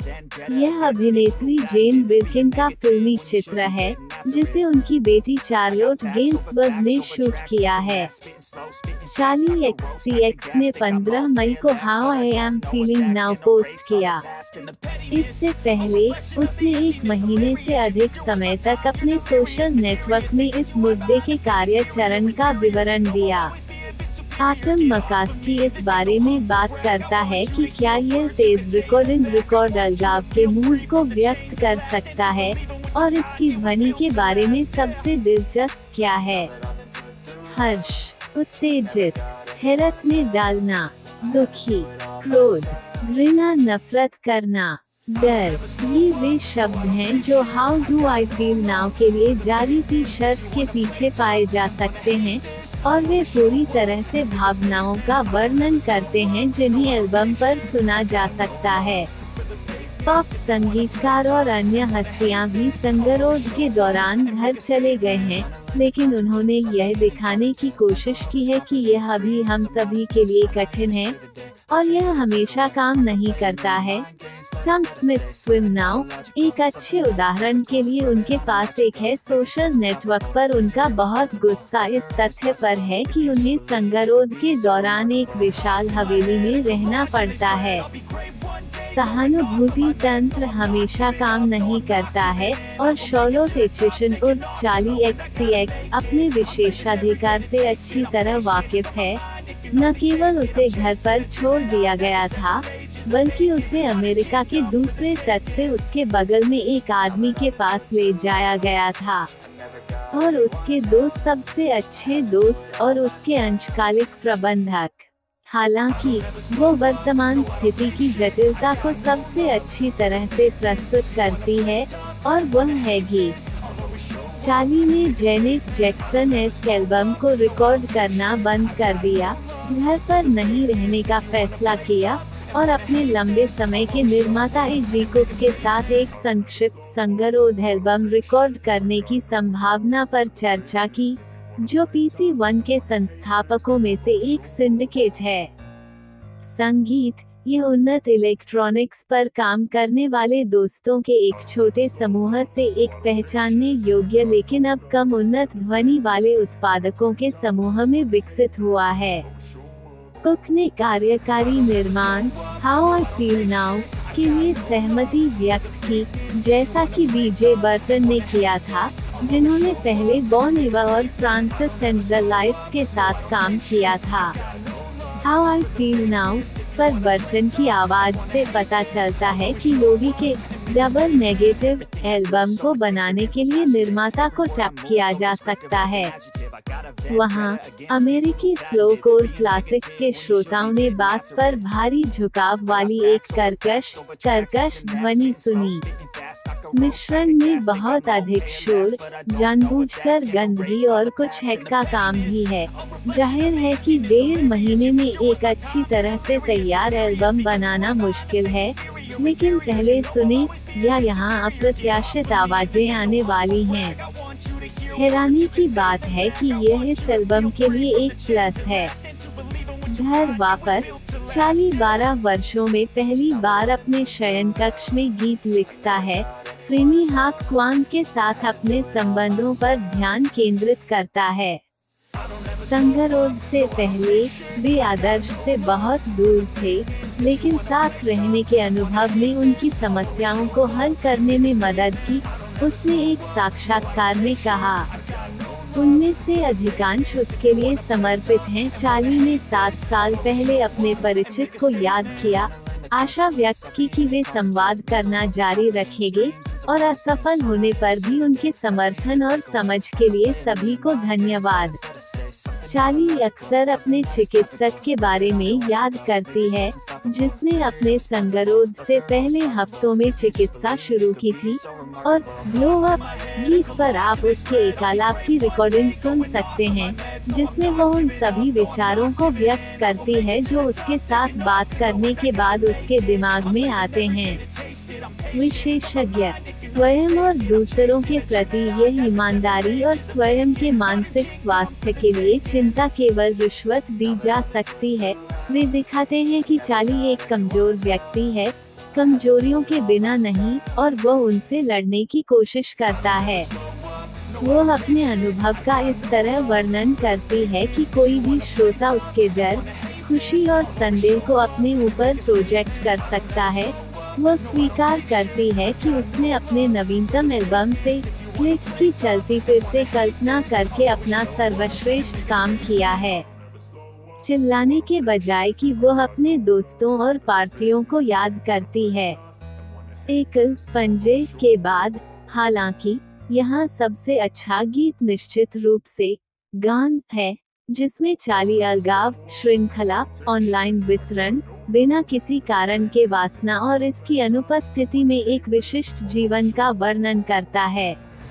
[SPEAKER 3] यह अभिनेत्री जेन बिर्किन का फिल्मी चित्र है, जिसे उनकी बेटी चार्लोट गेंसबर्ग ने शूट किया है। चार्ली एक्स सी एक्स ने पंद्रह मई को how I am feeling now post किया। इससे पहले उसने एक महीने से अधिक समय तक अपने सोशल नेटवर्क में इस मुद्दे के कार्याचरण का विवरण दिया। आटम मकास्की इस बारे में बात करता है कि क्या यह तेज रिकॉर्डिंग रिकॉर्ड अलगाव के मूड को व्यक्त कर सकता है, और इसकी ध्वनि के बारे में सबसे दिलचस्प क्या है। हर्ष, उत्तेजित, हैरत में डालना, दुखी, क्रोध, घृणा, नफरत करना, डर, ये वे शब्द हैं जो how do I feel now के लिए जारी टी शर्ट के पीछे पाए जा सकते हैं, और वे पूरी तरह से भावनाओं का वर्णन करते हैं जिन्हें एल्बम पर सुना जा सकता है। पॉप संगीतकार और अन्य हस्तियां भी संगरोध के दौरान घर चले गए हैं, लेकिन उन्होंने यह दिखाने की कोशिश की है कि यह अभी हम सभी के लिए कठिन है, और यह हमेशा काम नहीं करता है। सम स्मिथ स्विम नाउ एक अच्छे उदाहरण के लिए उनके पास एक है। सोशल नेटवर्क पर उनका बहुत गुस्सा इस तथ्य पर है कि उन्हें संगरोध के दौरान एक विशाल हवेली में रहना पड़ता है। सहानुभूति तंत्र हमेशा काम नहीं करता है, और शार्लोट एचिसन उर्फ चार्ली एक्स सी एक्स अपने विशेषाधिकार से अच्छी तरह वाकिफ है। न केवल उसे घर पर छोड़ दिया गया था, बल्कि उसे अमेरिका के दूसरे तट से उसके बगल में एक आदमी के पास ले जाया गया था, और उसके दो सबसे अच्छे दोस्त और उसके अंशकालिक प्रबंधक। हालांकि वो वर्तमान स्थिति की जटिलता को सबसे अच्छी तरह से प्रस्तुत करती है, और वह है गीत। चार्ली ने जेनेट जैक्सन एस्क एल्बम को रिकॉर्ड करना बंद कर दिया, घर पर नहीं रहने का फैसला किया, और अपने लंबे समय के निर्माता एजी कुक के साथ एक संक्षिप्त संगरोध एल्बम रिकॉर्ड करने की संभावना पर चर्चा की, जो पीसी वन के संस्थापकों में से एक सिंडिकेट है। संगीत, यह उन्नत इलेक्ट्रॉनिक्स पर काम करने वाले दोस्तों के एक छोटे समूह से एक पहचानने योग्य लेकिन अब कम उन्नत ध्वनि वाले उत्पादकों के समूह में विकसित हुआ है। कुक ने कार्यकारी निर्माण हाउ आई फील नाउ के लिए सहमति व्यक्त की, जैसा कि बीजे बर्टन ने किया था, जिन्होंने पहले बॉन इवा और फ्रांसिस एंड द लाइट्स के साथ काम किया था। हाउ आई फील नाउ पर बर्टन की आवाज से पता चलता है कि लोवी के डबल नेगेटिव एल्बम को बनाने के लिए निर्माता को टैप किया जा सकता है। वहाँ अमेरिकी स्लो कोर क्लासिक्स के श्रोताओं ने बास पर भारी झुकाव वाली एक कर्कश कर्कश ध्वनि सुनी। मिश्रण में बहुत अधिक शोर, जानबूझकर गंदगी और कुछ हैक का काम भी है। जाहिर है कि डेढ़ महीने में एक अच्छी तरह से तैयार एल्बम बनाना मुश्किल है, लेकिन पहले सुने, या यहाँ अप्रत्याशित आवाजें आने वाली हैं। हैरानी की बात है कि यह इस एल्बम के लिए एक प्लस है। घर वापस, चार्ली बारह वर्षों में पहली बार अपने शयन कक्ष में गीत लिखता है, प्रेमी हाक क्वान के साथ अपने संबंधों पर ध्यान केंद्रित करता है। संगरोध से पहले वे आदर्श से बहुत दूर थे, लेकिन साथ रहने के अनुभव ने उनकी समस्याओं को हल करने में मदद की, उसने एक साक्षात्कार में कहा। उनमें से अधिकांश उसके लिए समर्पित हैं। चार्ली ने सात साल पहले अपने परिचित को याद किया, आशा व्यक्त की कि वे संवाद करना जारी रखेंगे, और असफल होने पर भी उनके समर्थन और समझ के लिए सभी को धन्यवाद। चार्ली अक्सर अपने चिकित्सक के बारे में याद करती है, जिसने अपने संगरोध से पहले हफ्तों में चिकित्सा शुरू की थी, और ब्लो अप गीत पर आप उसके एकालाप की रिकॉर्डिंग सुन सकते हैं, जिसमें वो उन सभी विचारों को व्यक्त करती है जो उसके साथ बात करने के बाद उसके दिमाग में आते हैं। विशेषज्ञ स्वयं और दूसरों के प्रति यह ईमानदारी और स्वयं के मानसिक स्वास्थ्य के लिए चिंता केवल रिश्वत दी जा सकती है। वे दिखाते हैं कि चार्ली एक कमजोर व्यक्ति है, कमजोरियों के बिना नहीं, और वो उनसे लड़ने की कोशिश करता है। वो अपने अनुभव का इस तरह वर्णन करती है कि कोई भी श्रोता उसके डर, खुशी और संदेह को अपने ऊपर प्रोजेक्ट कर सकता है। वो स्वीकार करती है कि उसने अपने नवीनतम एल्बम से क्लिक की चलती फिर से कल्पना करके अपना सर्वश्रेष्ठ काम किया है, चिल्लाने के बजाय कि वो अपने दोस्तों और पार्टियों को याद करती है। एक पंजे के बाद, हालांकि यहाँ सबसे अच्छा गीत निश्चित रूप से गान है, जिसमें चार्ली अलगाव, श्रृंखला, ऑनलाइन वितरण, बिना किसी कारण के वासना और इसकी अनुपस्थिति में एक विशिष्ट जीवन का वर्णन करता है।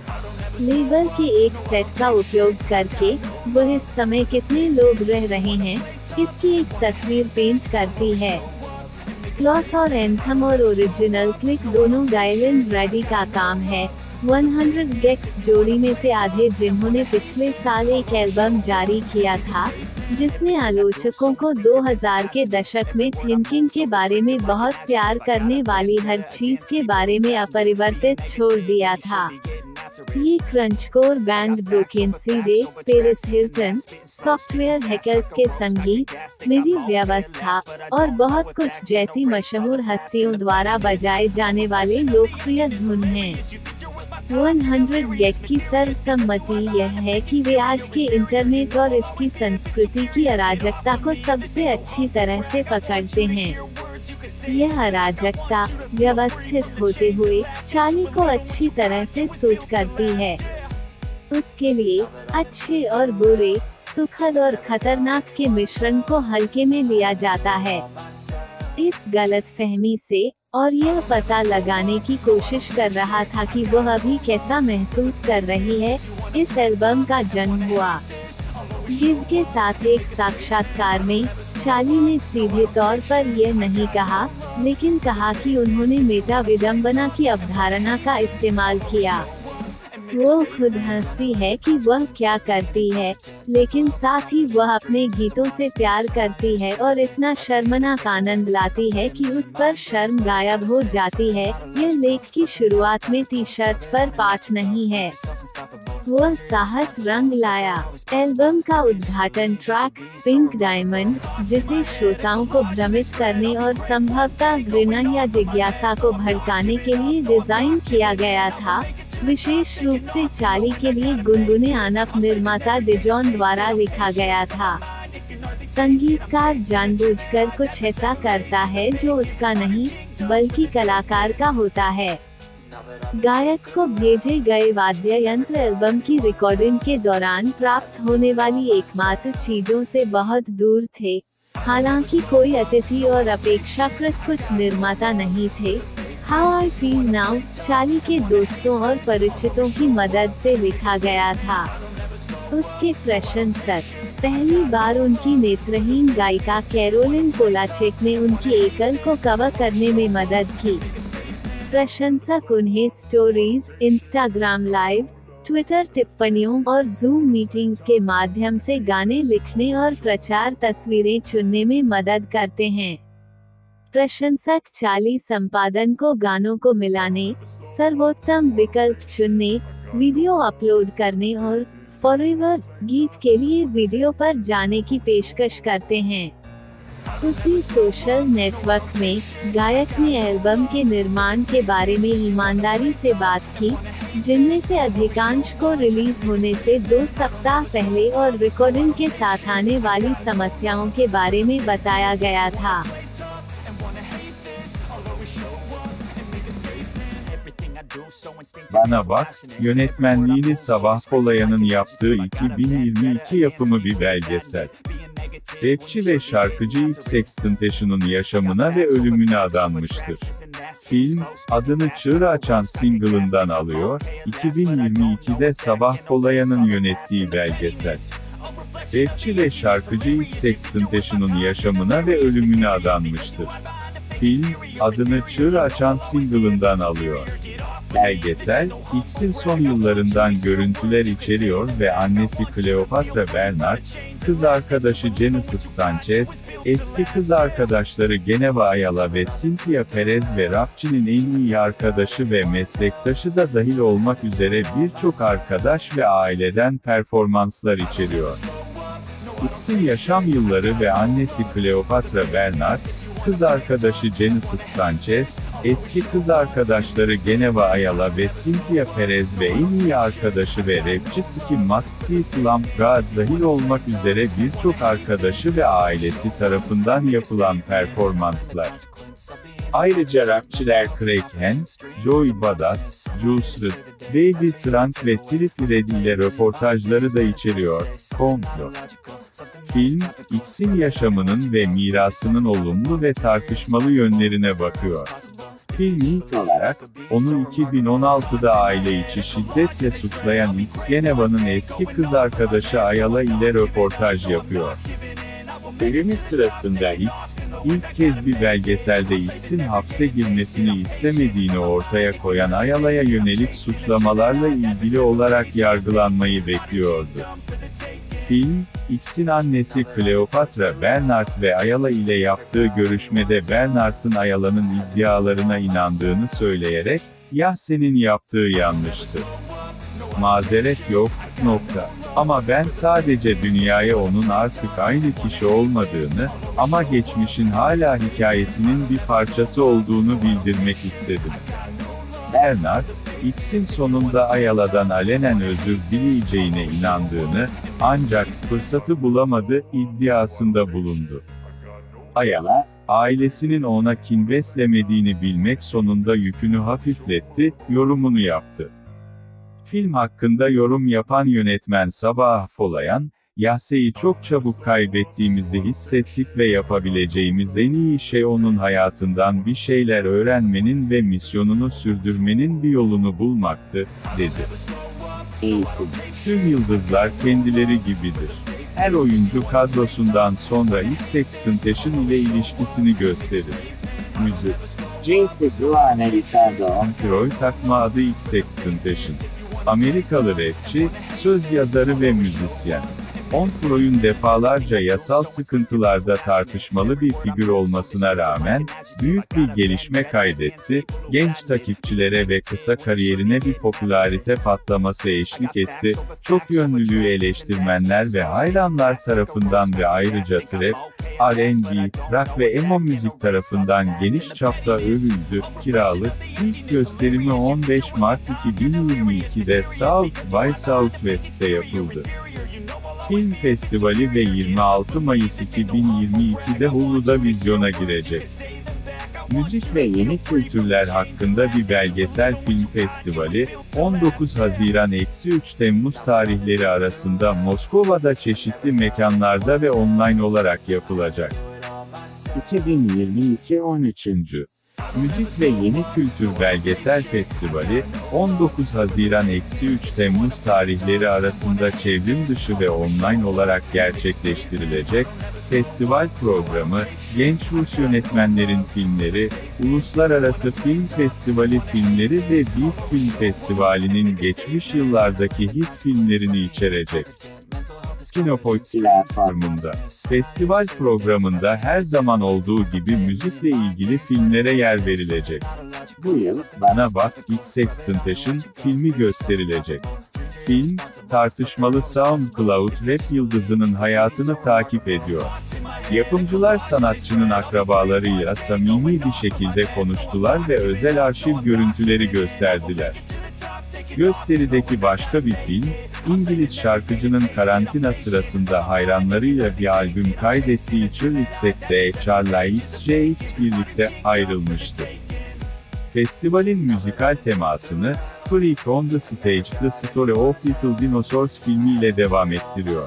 [SPEAKER 3] लेबल के एक सेट का उपयोग करके वह इस समय कितने लोग रह रहे हैं, इसकी एक तस्वीर पेंट करती है। क्लॉस और एंथम और ओरिजिनल क्लिक दोनों गायलन ब्रैडी का काम है। सौ गेक्स जोड़ी में से आधे, जिन्होंने पिछले साल एक एल्बम जारी किया था, जिसने आलोचकों को दो हज़ार के दशक में थिंकिंग के बारे में बहुत प्यार करने वाली हर चीज के बारे में अपरिवर्तित छोड़ दिया था। ये crunchcore band Brokencyde, Paris Hilton, software hackers के संगीत, मिडी व्यवस्था और बहुत कुछ जैसी मशहूर हस्तियों द्वारा बजाए जाने वाले लोकप्रिय धुन हैं। सौ गेक की सर्वसम्मति यह है कि वे आज के इंटरनेट और इसकी संस्कृति की अराजकता को सबसे अच्छी तरह से पकड़ते हैं। यह अराजकता, व्यवस्थित होते हुए, चार्ली को अच्छी तरह से सूट करती है। उसके लिए अच्छे और बुरे, सुखद और खतरनाक के मिश्रण को हल्के में लिया जाता है। इस गलतफहमी से, और यह पता लगाने की कोशिश कर रहा था कि वह अभी कैसा महसूस कर रही है, इस एल्बम का जन्म हुआ। गिव के साथ एक साक्षात्कार में, चार्ली ने सीधे तौर पर यह नहीं कहा, लेकिन कहा कि उन्होंने मेटा विडंबना की अवधारणा का इस्तेमाल किया। वो खुद हंसती है कि वह क्या करती है, लेकिन साथ ही वह अपने गीतों से प्यार करती है और इतना शर्मनाक आनंद लाती है कि उस पर शर्म गायब हो जाती है। यह लेख की शुरुआत में टी शर्ट पर पाठ नहीं है। वह साहस रंग लाया। एल्बम का उद्घाटन ट्रैक पिंक डायमंड, जिसे श्रोताओं को भ्रमित करने और संभवतः घृणा या जिज्ञासा को भड़काने के लिए डिजाइन किया गया था, विशेष रूप से चार्ली के लिए गुनगुने आनप निर्माता डिजॉन द्वारा लिखा गया था। संगीतकार जानबूझकर कुछ ऐसा करता है जो उसका नहीं, बल्कि कलाकार का होता है। गायक को भेजे गए वाद्य यंत्र एल्बम की रिकॉर्डिंग के दौरान प्राप्त होने वाली एकमात्र चीजों से बहुत दूर थे। हालांकि कोई अतिथि और अपेक्षाकृत कुछ निर्माता नहीं थे। How I Feel Now, Charlie के दोस्तों और परिचितों की मदद से लिखा गया था। उसके प्रशंसक, पहली बार उनकी नेत्रहीन गायिका कैरोलिन पोलाचेक ने उनकी एकल को कवर करने में मदद की। प्रशंसक उन्हें स्टोरीज, इंस्टाग्राम लाइव, ट्विटर टिप्पणियों और जूम मीटिंग्स के माध्यम से गाने लिखने और प्रचार तस्वीरें चुनने में मदद करते हैं। प्रशंसक चार्ली संपादन को गानों को मिलाने, सर्वोत्तम विकल्प चुनने, वीडियो अपलोड करने और फॉरएवर गीत के लिए वीडियो पर जाने की पेशकश करते हैं। उसी सोशल नेटवर्क में गायक ने एल्बम के निर्माण के बारे में ईमानदारी से बात की, जिनमें से अधिकांश को रिलीज होने से दो सप्ताह पहले और रिकॉर्डिंग के साथ आने वाली समस्याओं के बारे में बताया गया था।
[SPEAKER 5] Bana Bak, yönetmenliğini Sabah Folayan'ın yaptığı iki bin yirmi iki yapımı bir belgesel. Rapçi ve şarkıcı XXXTentacion'un yaşamına ve ölümüne adanmıştır. Film, adını Çığır Açan single'ından alıyor, iki bin yirmi ikide Sabah Folayan'ın yönettiği belgesel. Rapçi ve şarkıcı XXXTentacion'un yaşamına ve ölümüne adanmıştır. Film, adını Çığır Açan single'ından alıyor. Belgesel, X'in son yıllarından görüntüler içeriyor ve annesi Cleopatra Bernard, kız arkadaşı Genesis Sanchez, eski kız arkadaşları Geneva Ayala ve Cynthia Perez ve rapçinin en iyi arkadaşı ve meslektaşı da dahil olmak üzere birçok arkadaş ve aileden performanslar içeriyor. X'in yaşam yılları ve annesi Cleopatra Bernard, kız arkadaşı Genesis Sanchez, eski kız arkadaşları Geneva Ayala ve Cynthia Perez ve en iyi arkadaşı ve rapçi Ski Mask T Slump God dahil olmak üzere birçok arkadaşı ve ailesi tarafından yapılan performanslar. Ayrıca rapçiler Craig Hand, Joey Badass, Juice wrld, Baby Trunk ve Trippie Redd ile röportajları da içeriyor. Komplo. Film, X'in yaşamının ve mirasının olumlu ve tartışmalı yönlerine bakıyor. Film ilk olarak, onu iki bin on altıda aile içi şiddetle suçlayan X Geneva'nın eski kız arkadaşı Ayala ile röportaj yapıyor. Ölümü sırasında X, ilk kez bir belgeselde X'in hapse girmesini istemediğini ortaya koyan Ayala'ya yönelik suçlamalarla ilgili olarak yargılanmayı bekliyordu. Film, X'in annesi Cleopatra Bernard ve Ayala ile yaptığı görüşmede Bernard'ın Ayala'nın iddialarına inandığını söyleyerek, "Ya senin yaptığı yanlıştı. Mazeret yok, nokta. Ama ben sadece dünyaya onun artık aynı kişi olmadığını, ama geçmişin hala hikayesinin bir parçası olduğunu bildirmek istedim." Bernard, X'in sonunda Ayala'dan alenen özür dileyeceğine inandığını, ancak fırsatı bulamadı iddiasında bulundu. Ayala, ailesinin ona kin beslemediğini bilmek sonunda yükünü hafifletti, yorumunu yaptı. Film hakkında yorum yapan yönetmen Sabah Folayan, "Yahse'yi çok çabuk kaybettiğimizi hissettik ve yapabileceğimiz en iyi şey onun hayatından bir şeyler öğrenmenin ve misyonunu sürdürmenin bir yolunu bulmaktı," dedi. Eğitim. Tüm yıldızlar kendileri gibidir. Her oyuncu kadrosundan sonra XXXTentacion ile ilişkisini gösterir. Müzik. Jesse Duane Ricardo Onfroy takma adı XXXTentacion. Amerikalı rapçi, söz yazarı ve müzisyen. Onfroy'un defalarca yasal sıkıntılarda tartışmalı bir figür olmasına rağmen, büyük bir gelişme kaydetti, genç takipçilere ve kısa kariyerine bir popülarite patlaması eşlik etti, çok yönlülüğü eleştirmenler ve hayranlar tarafından ve ayrıca trap, R and B, rock ve emo müzik tarafından geniş çapta övüldü. Kiralık, ilk gösterimi on beş Mart iki bin yirmi ikide South by Southwest'te yapıldı. Film Festivali ve yirmi altı Mayıs iki bin yirmi ikide Hulu'da vizyona girecek. Müzik ve yeni kültürler hakkında bir belgesel film festivali, on dokuz Haziran - üç Temmuz tarihleri arasında Moskova'da çeşitli mekanlarda ve online olarak yapılacak. iki bin yirmi iki on üçüncü Müzik ve Yeni Kültür Belgesel Festivali, on dokuz Haziran - üç Temmuz tarihleri arasında çevrim dışı ve online olarak gerçekleştirilecek. Festival programı, genç Rus yönetmenlerin filmleri, Uluslararası Film Festivali filmleri ve Beat Film Festivali'nin geçmiş yıllardaki hit filmlerini içerecek. Kinopoint platformunda. Festival programında her zaman olduğu gibi müzikle ilgili filmlere yer verilecek. Bu yıl, Bana Bak, XXXTentacion filmi gösterilecek. Film, tartışmalı SoundCloud rap yıldızının hayatını takip ediyor. Yapımcılar sanatçının akrabalarıyla samimi bir şekilde konuştular ve özel arşiv görüntüleri gösterdiler. Gösterideki başka bir film, İngiliz şarkıcının karantina sırasında hayranlarıyla bir albüm kaydettiği Charli X C X Charli X C X birlikte ayrılmıştı. Festivalin müzikal temasını, Freak on the Stage, The Story of Little Dinosaurs filmiyle devam ettiriyor.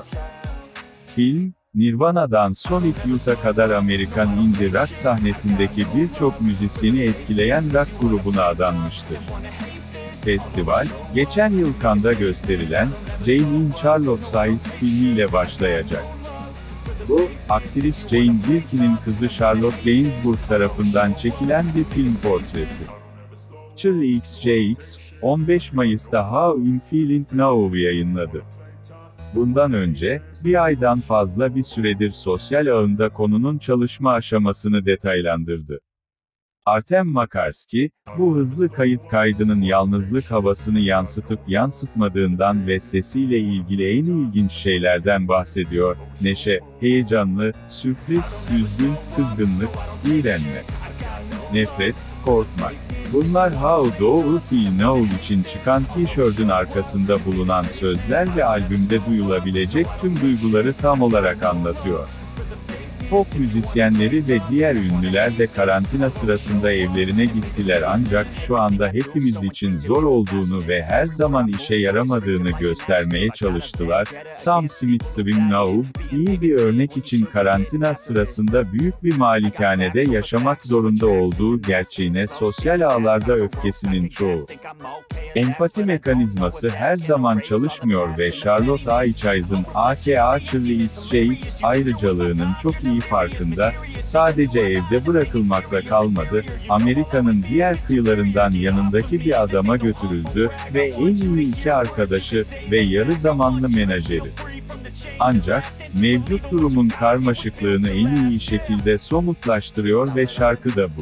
[SPEAKER 5] Film, Nirvana'dan Sonic Youth'a kadar Amerikan indie rock sahnesindeki birçok müzisyeni etkileyen rock grubuna adanmıştır. Festival, geçen yıl Cannes'da gösterilen, Jane in Charlotte Size filmiyle başlayacak. Bu, aktris Jane Birkin'in kızı Charlotte Gainsbourg tarafından çekilen bir film portresi. Charli X C X, on beş Mayıs'ta How I'm Feeling Now'u yayınladı. Bundan önce, bir aydan fazla bir süredir sosyal ağında konunun çalışma aşamasını detaylandırdı. Artem Makarski, bu hızlı kayıt kaydının yalnızlık havasını yansıtıp yansıtmadığından ve sesiyle ilgili en ilginç şeylerden bahsediyor: neşe, heyecanlı, sürpriz, üzgün, kızgınlık, iğrenme, nefret, korkmak. Bunlar How Do You Feel Now için çıkan tişörtün arkasında bulunan sözler ve albümde duyulabilecek tüm duyguları tam olarak anlatıyor. Pop müzisyenleri ve diğer ünlüler de karantina sırasında evlerine gittiler ancak şu anda hepimiz için zor olduğunu ve her zaman işe yaramadığını göstermeye çalıştılar. Sam Smith Swim Now, iyi bir örnek için karantina sırasında büyük bir malikanede yaşamak zorunda olduğu gerçeğine sosyal ağlarda öfkesinin çoğu. Empati mekanizması her zaman çalışmıyor ve Charlotte Aichaiz'ın aka Charli X C X ayrıcalığının çok iyi farkında, sadece evde bırakılmakla kalmadı, Amerika'nın diğer kıyılarından yanındaki bir adama götürüldü ve en iyi iki arkadaşı ve yarı zamanlı menajeri. Ancak, mevcut durumun karmaşıklığını en iyi şekilde somutlaştırıyor ve şarkı da bu.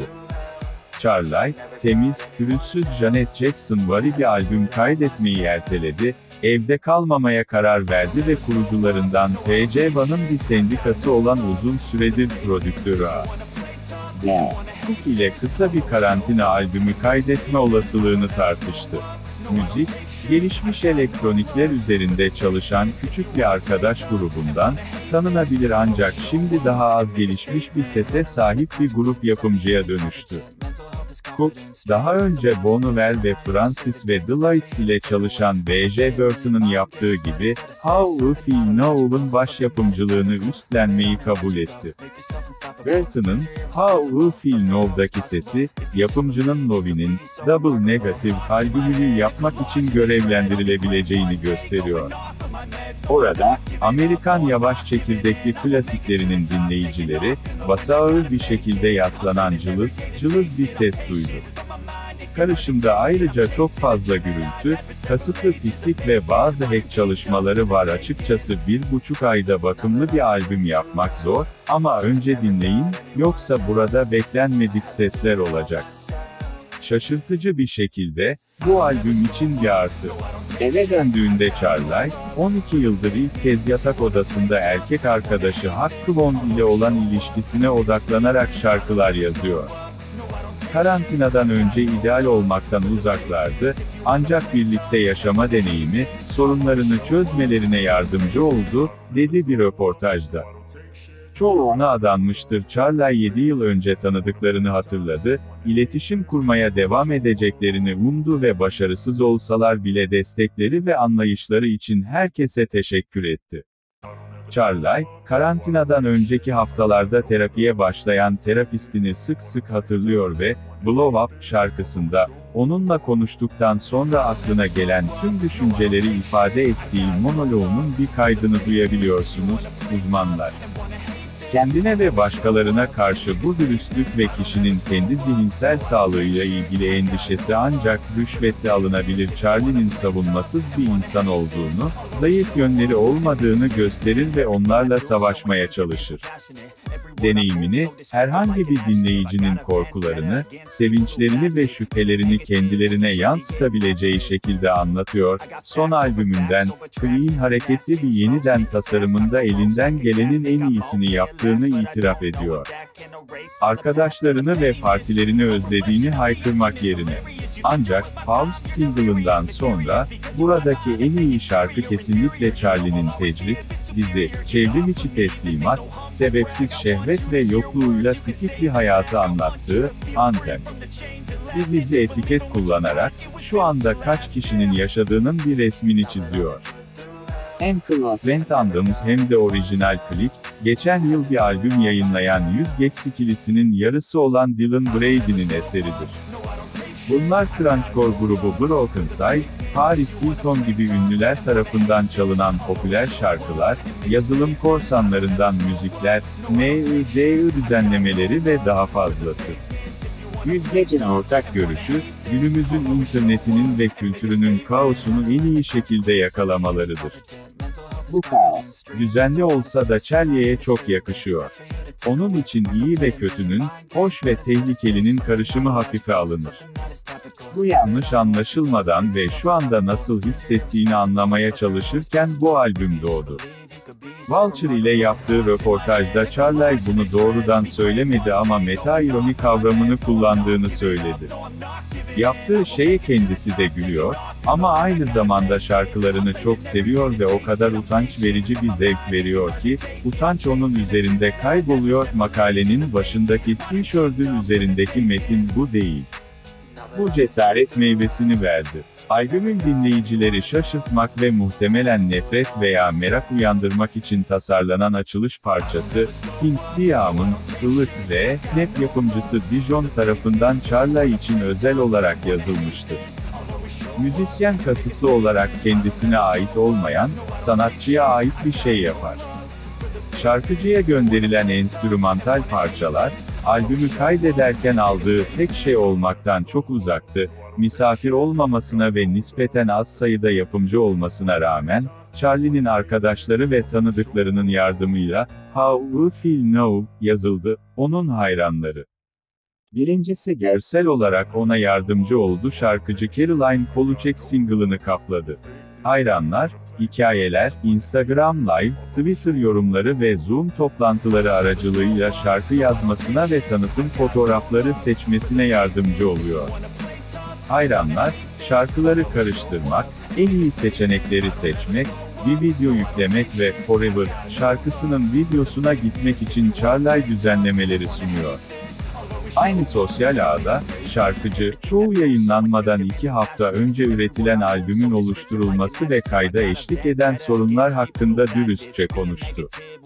[SPEAKER 5] Charli, temiz, pürüzsüz Janet Jackson-vari bir albüm kaydetmeyi erteledi, evde kalmamaya karar verdi ve kurucularından P J One'ın bir sendikası olan uzun süredir prodüktörü A. Cook ile kısa bir karantina albümü kaydetme olasılığını tartıştı. Müzik, gelişmiş elektronikler üzerinde çalışan küçük bir arkadaş grubundan, tanınabilir ancak şimdi daha az gelişmiş bir sese sahip bir grup yapımcıya dönüştü. Cook, daha önce Bon Iver ve Francis ve The Lights ile çalışan B J Burton'ın yaptığı gibi, How You Feel Now'un baş yapımcılığını üstlenmeyi kabul etti. Burton'ın, How You Feel Now'daki sesi, yapımcının Novi'nin, Double Negative albümünü yapmak için görevlendirilebileceğini gösteriyor. Orada, Amerikan yavaş çekirdekli klasiklerinin dinleyicileri, basa ağır bir şekilde yaslanan cılız, cılız bir ses duydu. Karışımda ayrıca çok fazla gürültü, kasıtlı pislik ve bazı hack çalışmaları var. Açıkçası bir buçuk ayda bakımlı bir albüm yapmak zor, ama önce dinleyin, yoksa burada beklenmedik sesler olacak. Şaşırtıcı bir şekilde, bu albüm için bir artı. Eve döndüğünde Charli, on iki yıldır ilk kez yatak odasında erkek arkadaşı Hakkı Von ile olan ilişkisine odaklanarak şarkılar yazıyor. Karantinadan önce ideal olmaktan uzaklardı, ancak birlikte yaşama deneyimi, sorunlarını çözmelerine yardımcı oldu, dedi bir röportajda. Çoğu ona adanmıştır. Charli yedi yıl önce tanıdıklarını hatırladı, iletişim kurmaya devam edeceklerini umdu ve başarısız olsalar bile destekleri ve anlayışları için herkese teşekkür etti. Charlie, karantinadan önceki haftalarda terapiye başlayan terapistini sık sık hatırlıyor ve "Blow Up" şarkısında, onunla konuştuktan sonra aklına gelen tüm düşünceleri ifade ettiği monoloğunun bir kaydını duyabiliyorsunuz, uzmanlar. Kendine ve başkalarına karşı bu dürüstlük ve kişinin kendi zihinsel sağlığıyla ilgili endişesi ancak rüşvetle alınabilir Charlie'nin savunmasız bir insan olduğunu, zayıf yönleri olmadığını gösterir ve onlarla savaşmaya çalışır. Deneyimini, herhangi bir dinleyicinin korkularını, sevinçlerini ve şüphelerini kendilerine yansıtabileceği şekilde anlatıyor. Son albümünden, Clean hareketli bir yeniden tasarımında elinden gelenin en iyisini yaptığını itiraf ediyor. Arkadaşlarını ve partilerini özlediğini haykırmak yerine. Ancak, Pause single'ından sonra, buradaki en iyi şarkı kesinlikle Charlie'nin tecrit, dizi, çevrimiçi teslimat, sebepsiz şehvet ve yokluğuyla tipik bir hayatı anlattığı, Anthem. Bir dizi etiket kullanarak, şu anda kaç kişinin yaşadığının bir resmini çiziyor. Hem Closent Anthems hem de orijinal Click, geçen yıl bir albüm yayınlayan yüz Gex ikilisinin yarısı olan Dylan Brady'nin eseridir. Bunlar grungecore grubu Broken Side, Paris Hilton gibi ünlüler tarafından çalınan popüler şarkılar, yazılım korsanlarından müzikler, M I D I düzenlemeleri ve daha fazlası. Yüzgecin ortak görüşü, günümüzün internetinin ve kültürünün kaosunu en iyi şekilde yakalamalarıdır. Bu kaos, düzenli olsa da Charlie'ye çok yakışıyor. Onun için iyi ve kötünün, hoş ve tehlikelinin karışımı hafife alınır. Bu yanlış anlaşılmadan ve şu anda nasıl hissettiğini anlamaya çalışırken bu albüm doğdu. Vulture ile yaptığı röportajda Charlie bunu doğrudan söylemedi ama meta-ironi kavramını kullandığını söyledi. Yaptığı şeye kendisi de gülüyor, ama aynı zamanda şarkılarını çok seviyor ve o kadar utanç verici bir zevk veriyor ki, utanç onun üzerinde kayboluyor. Makalenin başındaki tişörtün üzerindeki metin bu değil. Bu cesaret meyvesini verdi. Albümün dinleyicileri şaşırtmak ve muhtemelen nefret veya merak uyandırmak için tasarlanan açılış parçası, Pink Diamond, ılık ve rap yapımcısı Dijon tarafından Charlie için özel olarak yazılmıştır. Müzisyen kasıtlı olarak kendisine ait olmayan, sanatçıya ait bir şey yapar. Şarkıcıya gönderilen enstrümantal parçalar, albümü kaydederken aldığı tek şey olmaktan çok uzaktı, misafir olmamasına ve nispeten az sayıda yapımcı olmasına rağmen, Charlie'nin arkadaşları ve tanıdıklarının yardımıyla, How You Feel Now, yazıldı, onun hayranları. Birincisi görsel olarak ona yardımcı oldu. Şarkıcı Caroline Polachek single'ını kapladı. Hayranlar, hikayeler, Instagram Live, Twitter yorumları ve Zoom toplantıları aracılığıyla şarkı yazmasına ve tanıtım fotoğrafları seçmesine yardımcı oluyor. Hayranlar, şarkıları karıştırmak, en iyi seçenekleri seçmek, bir video yüklemek ve Forever şarkısının videosuna gitmek için Charlie düzenlemeleri sunuyor. Aynı sosyal ağda, şarkıcı, çoğu yayınlanmadan iki hafta önce üretilen albümün oluşturulması ve kayda eşlik eden sorunlar hakkında dürüstçe konuştu.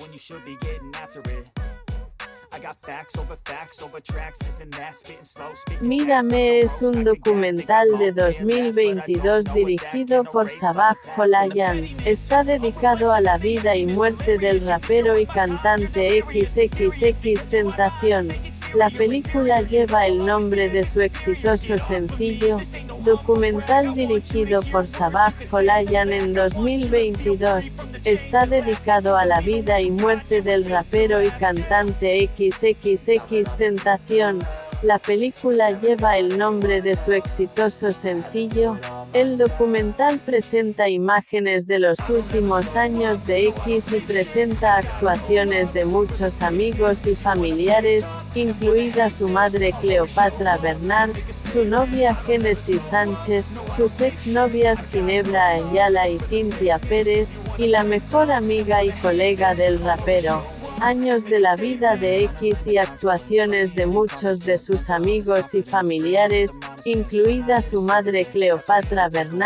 [SPEAKER 6] Mírame es un documental de dos mil veintidós dirigido por Sabah Folayan. Está dedicado a la vida y muerte del rapero y cantante XXXTentacion. La película lleva el nombre de su exitoso sencillo, documental dirigido por Sabah Folayan en dos mil veintidós. Está dedicado a la vida y muerte del rapero y cantante XXXTentacion. La película lleva el nombre de su exitoso sencillo. El documental presenta imágenes de los últimos años de X y presenta actuaciones de muchos amigos y familiares, incluida su madre Cleopatra Bernard, su novia Génesis Sánchez, sus exnovias Ginebra Ayala y Cintia Pérez, y la mejor amiga y colega del rapero. Años de la vida de X y actuaciones de muchos de sus amigos y familiares, incluida su madre Cleopatra Bernard,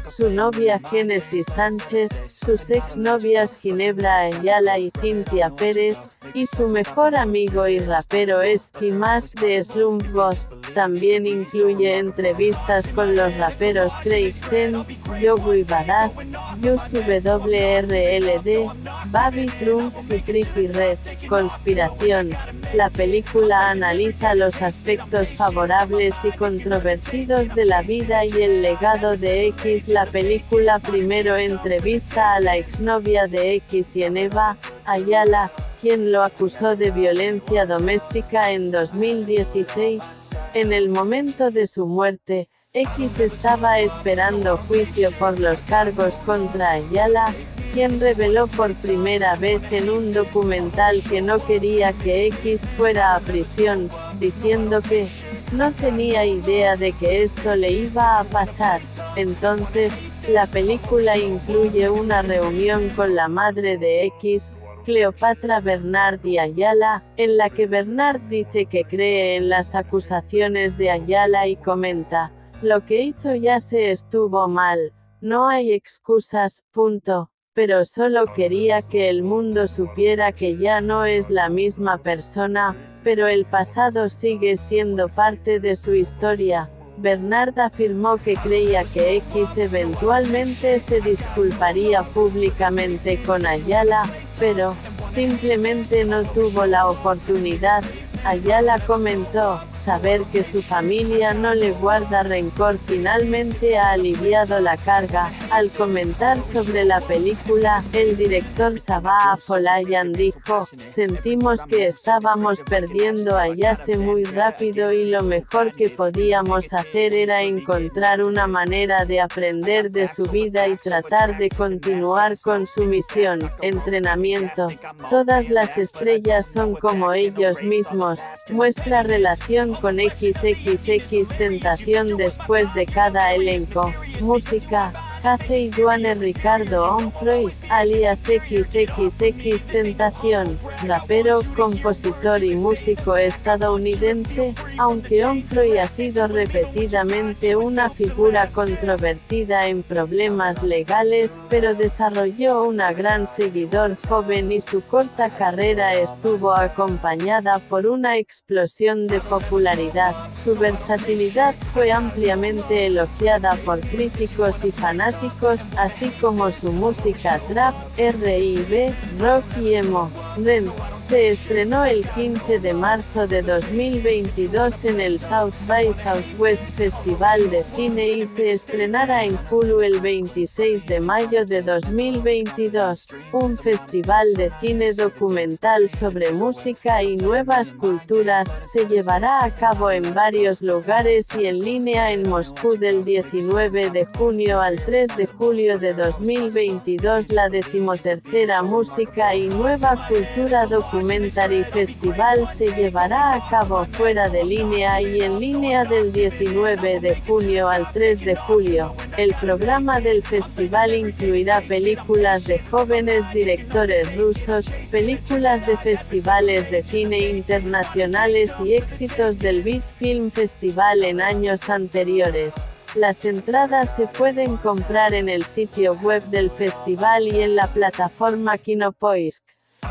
[SPEAKER 6] su novia Génesis Sánchez, sus exnovias Ginebra Ayala y Cintia Pérez, y su mejor amigo y rapero Ski Mask de Slump God. También incluye entrevistas con los raperos Craig Sen, Yogi Badass, Juicy W R L D, Baby Trunks y Trippie Redd. Conspiración. La película analiza los aspectos favorables y controvertidos de la vida y el legado de X. La película primero entrevista a la exnovia de X y Eva Ayala, quien lo acusó de violencia doméstica en dos mil dieciséis. En el momento de su muerte, X estaba esperando juicio por los cargos contra Ayala, quien reveló por primera vez en un documental que no quería que X fuera a prisión, diciendo que no tenía idea de que esto le iba a pasar. Entonces, la película incluye una reunión con la madre de X, Cleopatra Bernardi Ayala, en la que Bernard dice que cree en las acusaciones de Ayala y comenta: lo que hizo ya se estuvo mal, no hay excusas, punto. Pero solo quería que el mundo supiera que ya no es la misma persona, pero el pasado sigue siendo parte de su historia. Bernard afirmó que creía que X eventualmente se disculparía públicamente con Ayala, pero simplemente no tuvo la oportunidad. Ayala comentó: saber que su familia no le guarda rencor finalmente ha aliviado la carga. Al comentar sobre la película, el director Sabah Afolayan dijo: sentimos que estábamos perdiendo a Yase muy rápido y lo mejor que podíamos hacer era encontrar una manera de aprender de su vida y tratar de continuar con su misión. Entrenamiento. Todas las estrellas son como ellos mismos. Muestra relación con equis equis equis Tentación después de cada elenco. Música. Casey Duane Ricardo Onfroy, alias equis equis equis Tentación, rapero, compositor y músico estadounidense, aunque Onfroy ha sido repetidamente una figura controvertida en problemas legales, pero desarrolló una gran seguidor joven y su corta carrera estuvo acompañada por una explosión de popularidad. Su versatilidad fue ampliamente elogiada por críticos y fanáticos, así como su música trap, R y B, rock y emo. Rent se estrenó el quince de marzo de dos mil veintidós en el South by Southwest Festival de Cine y se estrenará en Hulu el veintiséis de mayo de dos mil veintidós, un festival de cine documental sobre música y nuevas culturas. Se llevará a cabo en varios lugares y en línea en Moscú del diecinueve de junio al tres de julio de dos mil veintidós. La decimotercera Música y Nueva Cultura Documental Documentary Festival se llevará a cabo fuera de línea y en línea del diecinueve de junio al tres de julio. El programa del festival incluirá películas de jóvenes directores rusos, películas de festivales de cine internacionales y éxitos del Beat Film Festival en años anteriores. Las entradas se pueden comprar en el sitio web del festival y en la plataforma Kinopoisk.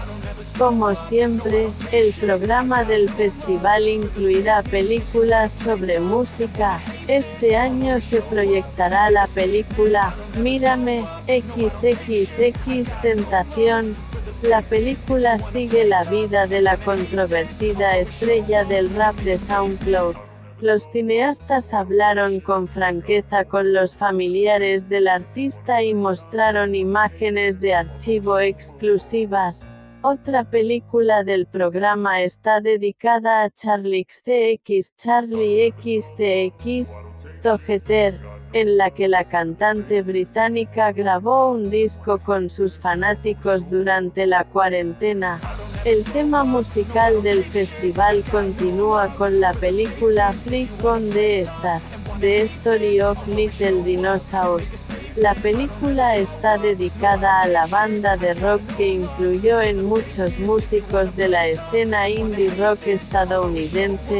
[SPEAKER 6] Como siempre, el programa del festival incluirá películas sobre música. Este año se proyectará la película Mírame, equis equis equis Tentación. La película sigue la vida de la controvertida estrella del rap de SoundCloud. Los cineastas hablaron con franqueza con los familiares del artista y mostraron imágenes de archivo exclusivas. Otra película del programa está dedicada a Charli X C X, Charli X C X, Together, en la que la cantante británica grabó un disco con sus fanáticos durante la cuarentena. El tema musical del festival continúa con la película Flick On de estas, The Story of Little Dinosaurs. La película está dedicada a la banda de rock que influyó en muchos músicos de la escena indie rock estadounidense,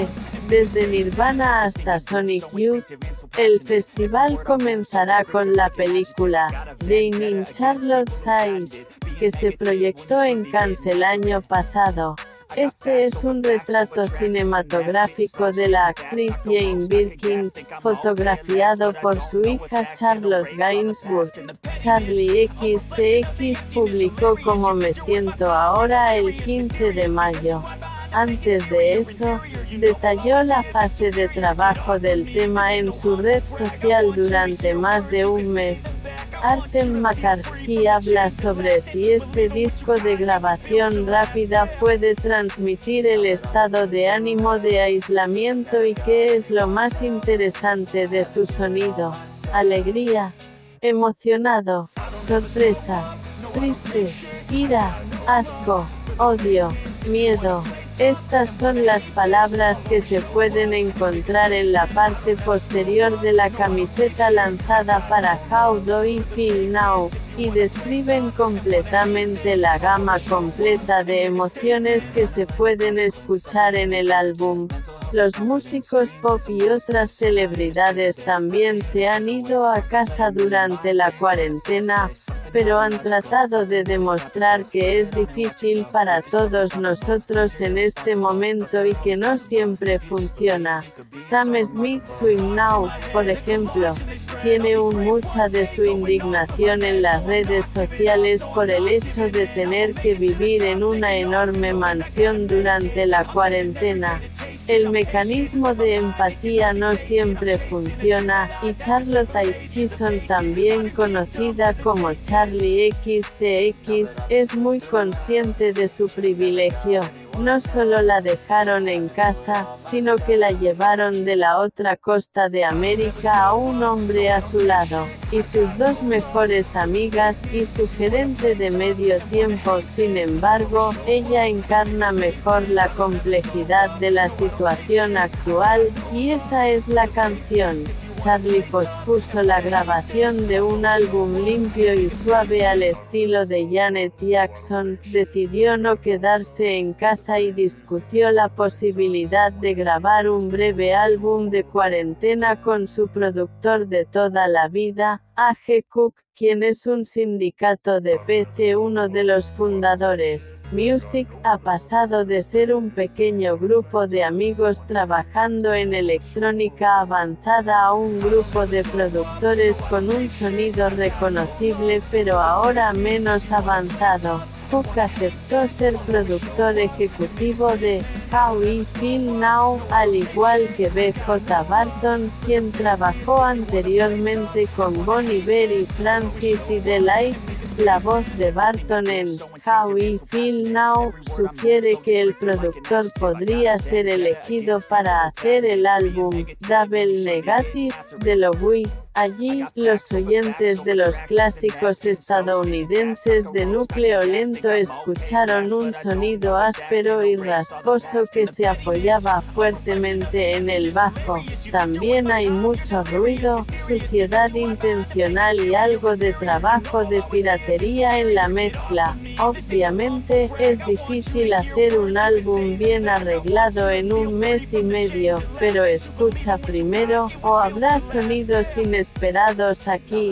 [SPEAKER 6] desde Nirvana hasta Sonic Youth. El festival comenzará con la película Jane in Charlotte's Eyes, que se proyectó en Cannes el año pasado. Este es un retrato cinematográfico de la actriz Jane Birkin, fotografiado por su hija Charlotte Gainsbourg. Charli X C X publicó Cómo me siento ahora el quince de mayo. Antes de eso, detalló la fase de trabajo del tema en su red social durante más de un mes. Artem Makarsky habla sobre si este disco de grabación rápida puede transmitir el estado de ánimo de aislamiento y qué es lo más interesante de su sonido. Alegría, emocionado, sorpresa, triste, ira, asco, odio, miedo. Estas son las palabras que se pueden encontrar en la parte posterior de la camiseta lanzada para How Do I Feel Now, y describen completamente la gama completa de emociones que se pueden escuchar en el álbum. Los músicos pop y otras celebridades también se han ido a casa durante la cuarentena, pero han tratado de demostrar que es difícil para todos nosotros en este momento y que no siempre funciona. Sam Smith Swing Now, por ejemplo, tiene un mucha de su indignación en las redes sociales por el hecho de tener que vivir en una enorme mansión durante la cuarentena. El mecanismo de empatía no siempre funciona, y Charlotte Aitchison, también conocida como Charli X C X, es muy consciente de su privilegio. No solo la dejaron en casa, sino que la llevaron de la otra costa de América a un hombre a su lado, y sus dos mejores amigas, y su gerente de medio tiempo. Sin embargo, ella encarna mejor la complejidad de la situación actual, y esa es la canción. Charli pospuso la grabación de un álbum limpio y suave al estilo de Janet Jackson, decidió no quedarse en casa y discutió la posibilidad de grabar un breve álbum de cuarentena con su productor de toda la vida, A G Cook, quien es un sindicato de P C. Uno de los fundadores, Music, ha pasado de ser un pequeño grupo de amigos trabajando en electrónica avanzada a un grupo de productores con un sonido reconocible pero ahora menos avanzado. Cook aceptó ser productor ejecutivo de How I Feel Now, al igual que B J Barton, quien trabajó anteriormente con Bon Iver y Francis y The Lights. La voz de Barton en How I Feel Now sugiere que el productor podría ser elegido para hacer el álbum Double Negative de Louis. Allí, los oyentes de los clásicos estadounidenses de núcleo lento escucharon un sonido áspero y rasposo que se apoyaba fuertemente en el bajo. También hay mucho ruido, suciedad intencional y algo de trabajo de piratería en la mezcla. Obviamente, es difícil hacer un álbum bien arreglado en un mes y medio, pero escucha primero, o habrá sonidos inesperados esperados aquí.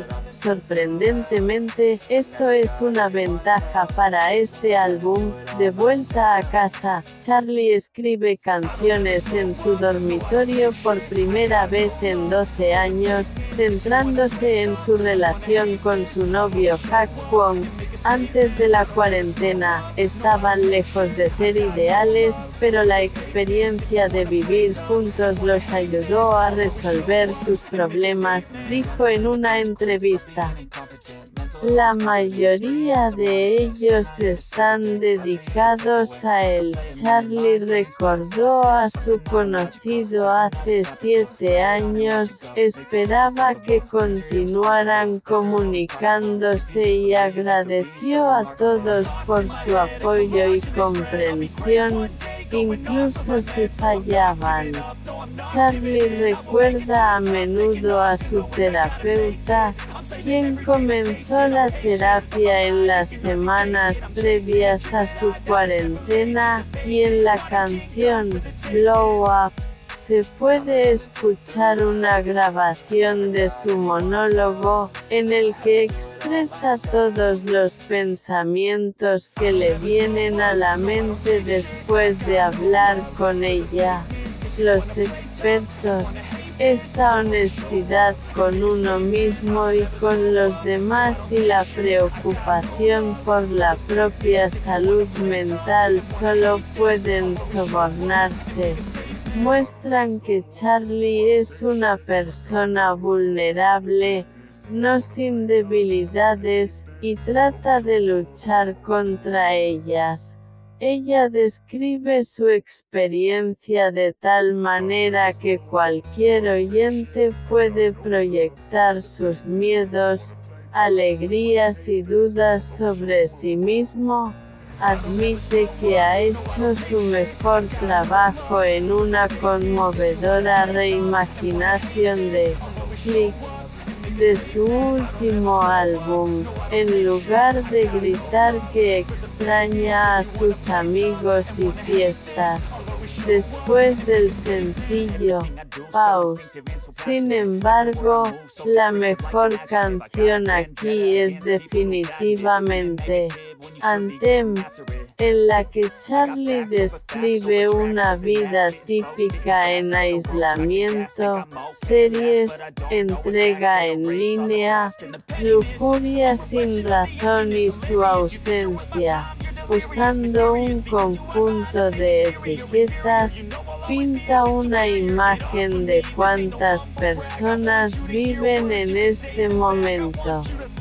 [SPEAKER 6] Sorprendentemente, esto es una ventaja para este álbum. De vuelta a casa, Charli escribe canciones en su dormitorio por primera vez en doce años, centrándose en su relación con su novio Hak Kwon. Antes de la cuarentena, estaban lejos de ser ideales, pero la experiencia de vivir juntos los ayudó a resolver sus problemas, dijo en una entrevista. La mayoría de ellos están dedicados a él. Charli recordó a su conocido hace siete años, esperaba que continuaran comunicándose y agradeció a todos por su apoyo y comprensión, incluso si fallaban. Charli recuerda a menudo a su terapeuta, quien comenzó la terapia en las semanas previas a su cuarentena, y en la canción Blow Up se puede escuchar una grabación de su monólogo, en el que expresa todos los pensamientos que le vienen a la mente después de hablar con ella. Los expertos, esta honestidad con uno mismo y con los demás y la preocupación por la propia salud mental solo pueden sobornarse. Muestran que Charlie es una persona vulnerable, no sin debilidades, y trata de luchar contra ellas. Ella describe su experiencia de tal manera que cualquier oyente puede proyectar sus miedos, alegrías y dudas sobre sí mismo. Admite que ha hecho su mejor trabajo en una conmovedora reimaginación de Click, de su último álbum, en lugar de gritar que extraña a sus amigos y fiestas. Después del sencillo, Pause. Sin embargo, la mejor canción aquí es definitivamente Anthem, en la que Charlie describe una vida típica en aislamiento, series, entrega en línea, lujuria sin razón y su ausencia. Usando un conjunto de etiquetas, pinta una imagen de cuántas personas viven en este momento.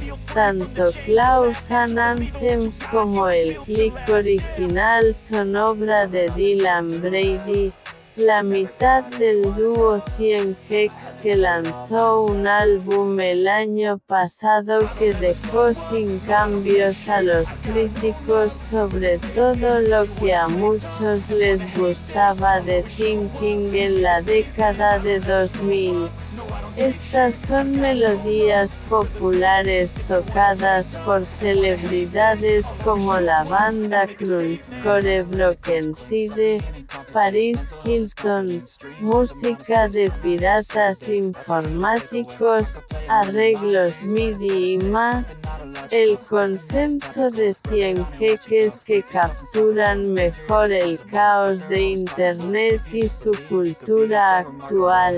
[SPEAKER 6] Tanto Close and Anthems como el Click original son obra de Dylan Brady, la mitad del dúo cien Gex que lanzó un álbum el año pasado que dejó sin cambios a los críticos sobre todo lo que a muchos les gustaba de Thinking en la década de dos mil. Estas son melodías populares tocadas por celebridades como la banda crunchcore Brokencyde, Paris Hilton, música de piratas informáticos, arreglos MIDI y más. El consenso de cien jeques que capturan mejor el caos de Internet y su cultura actual.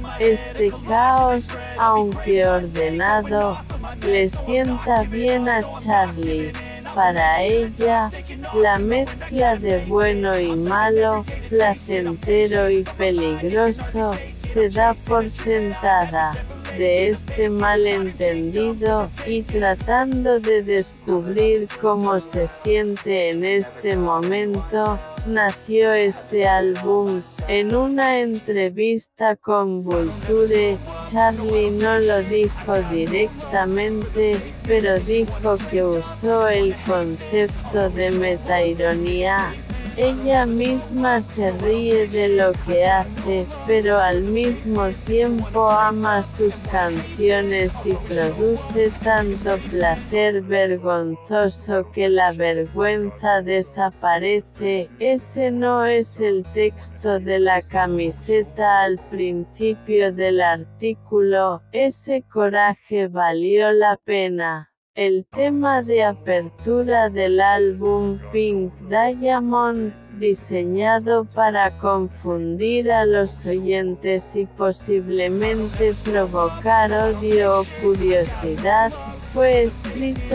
[SPEAKER 6] Este caos, aunque ordenado, le sienta bien a Charlie. Para ella, la mezcla de bueno y malo, placentero y peligroso, se da por sentada. De este malentendido, y tratando de descubrir cómo se siente en este momento, nació este álbum. En una entrevista con Vulture, Charlie no lo dijo directamente, pero dijo que usó el concepto de metaironía. Ella misma se ríe de lo que hace, pero al mismo tiempo ama sus canciones y produce tanto placer vergonzoso que la vergüenza desaparece. Ese no es el texto de la camiseta al principio del artículo, ese coraje valió la pena. El tema de apertura del álbum Pink Diamond, diseñado para confundir a los oyentes y posiblemente provocar odio o curiosidad, fue escrito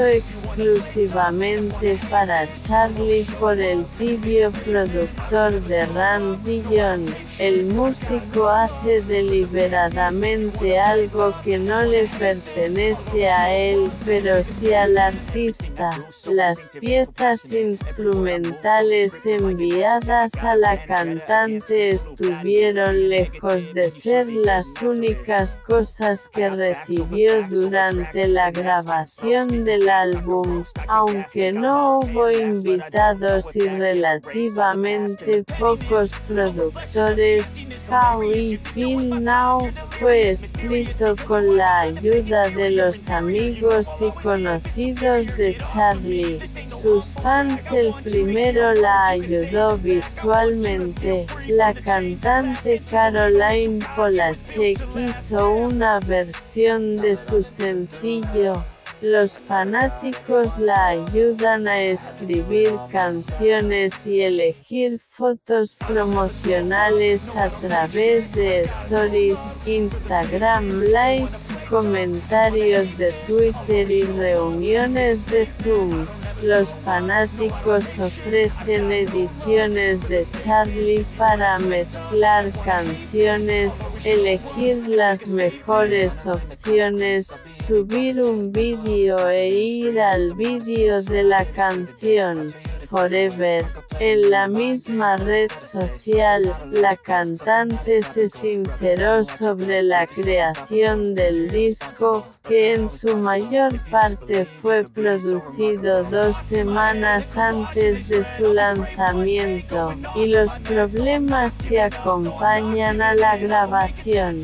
[SPEAKER 6] exclusivamente para Charlie por el tibio productor de Run Dillon. El músico hace deliberadamente algo que no le pertenece a él, pero sí al artista. Las piezas instrumentales enviadas a la cantante estuvieron lejos de ser las únicas cosas que recibió durante la grabación del álbum, aunque no hubo invitados y relativamente pocos productores. How I Feel Now fue escrito con la ayuda de los amigos y conocidos de Charlie. sus fans. El primero la ayudó visualmente. La cantante Caroline Polachek hizo una versión de su sencillo. Los fanáticos la ayudan a escribir canciones y elegir fotos promocionales a través de Stories, Instagram Live, comentarios de Twitter y reuniones de Zoom. Los fanáticos ofrecen ediciones de Charlie para mezclar canciones, elegir las mejores opciones, subir un vídeo e ir al vídeo de la canción. Forever. En la misma red social, la cantante se sinceró sobre la creación del disco, que en su mayor parte fue producido dos semanas antes de su lanzamiento, y los problemas que acompañan a la grabación.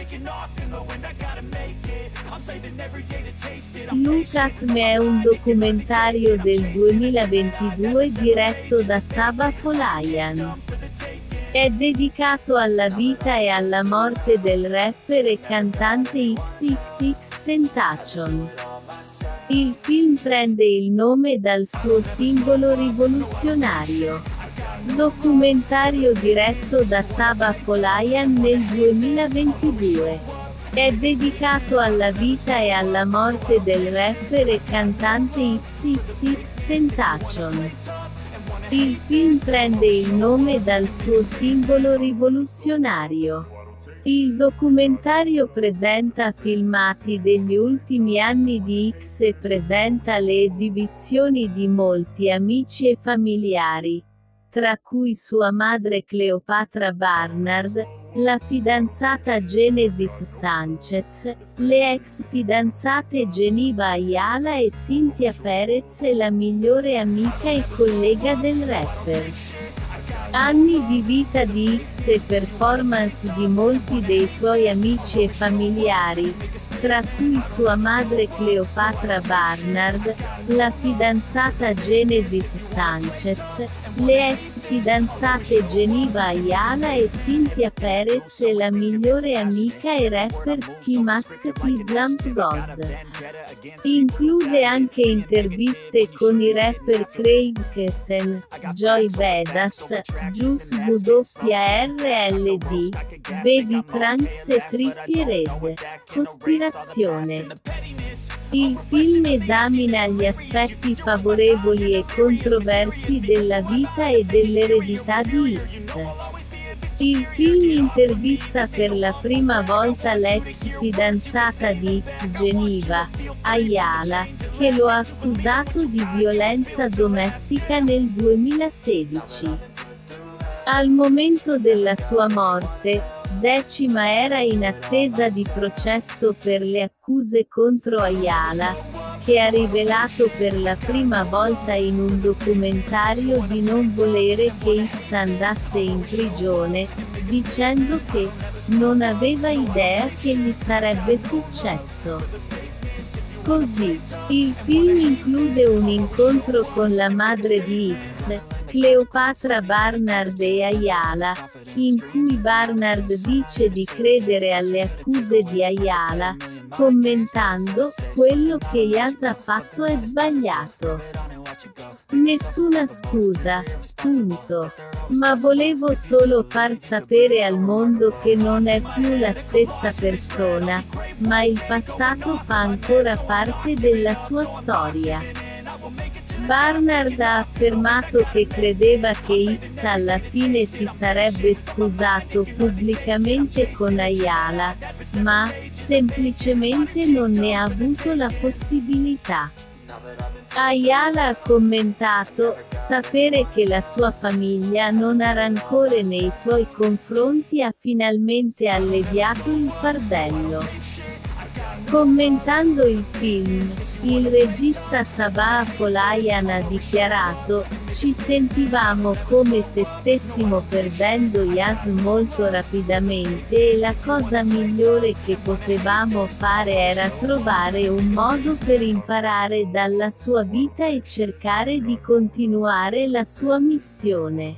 [SPEAKER 3] Look at Me è un documentario del duemilaventidue diretto da Saba Folayan. È dedicato alla vita e alla morte del rapper e cantante X X Tentacion. Il film prende il nome dal suo singolo rivoluzionario. Documentario diretto da Saba Folayan nel duemilaventidue. È dedicato alla vita e alla morte del rapper e cantante X X Tentacion. Il film prende il nome dal suo singolo rivoluzionario. Il documentario presenta filmati degli ultimi anni di X e presenta le esibizioni di molti amici e familiari, tra cui sua madre Cleopatra Barnard, la fidanzata Genesis Sanchez, le ex fidanzate Geneva Ayala e Cynthia Perez e la migliore amica e collega del rapper. Anni di vita di X e performance di molti dei suoi amici e familiari, tra cui sua madre Cleopatra Barnard, la fidanzata Genesis Sanchez, le ex fidanzate Geneva Ayala e Cynthia Perez e la migliore amica e rapper Ski Mask Islam God. Include anche interviste con i rapper Craig Kessel, Joy Badass, Juice W R L D, Baby Trunks e Trippie Redd. Cospirazione. Il film esamina gli aspetti favorevoli e controversi della vita e dell'eredità di X. Il film intervista per la prima volta l'ex fidanzata di X Geneva, Ayala, che lo ha accusato di violenza domestica nel duemilasedici. Al momento della sua morte, Decima era in attesa di processo per le accuse contro Ayala, che ha rivelato per la prima volta in un documentario di non volere che X andasse in prigione, dicendo che non aveva idea che gli sarebbe successo. Così, il film include un incontro con la madre di X, Cleopatra Barnard e Ayala, in cui Barnard dice di credere alle accuse di Ayala, commentando: quello che Yas ha fatto è sbagliato. Nessuna scusa, punto. Ma volevo solo far sapere al mondo che non è più la stessa persona, ma il passato fa ancora parte della sua storia. Barnard ha affermato che credeva che X alla fine si sarebbe scusato pubblicamente con Ayala, ma, semplicemente non ne ha avuto la possibilità. Ayala ha commentato: sapere che la sua famiglia non ha rancore nei suoi confronti ha finalmente alleviato il fardello. Commentando il film,
[SPEAKER 7] Il regista Sabah Folayan ha dichiarato: "Ci sentivamo come se stessimo perdendo Yas molto rapidamente e la cosa migliore che potevamo fare era trovare un modo per imparare dalla sua vita e cercare di continuare la sua missione."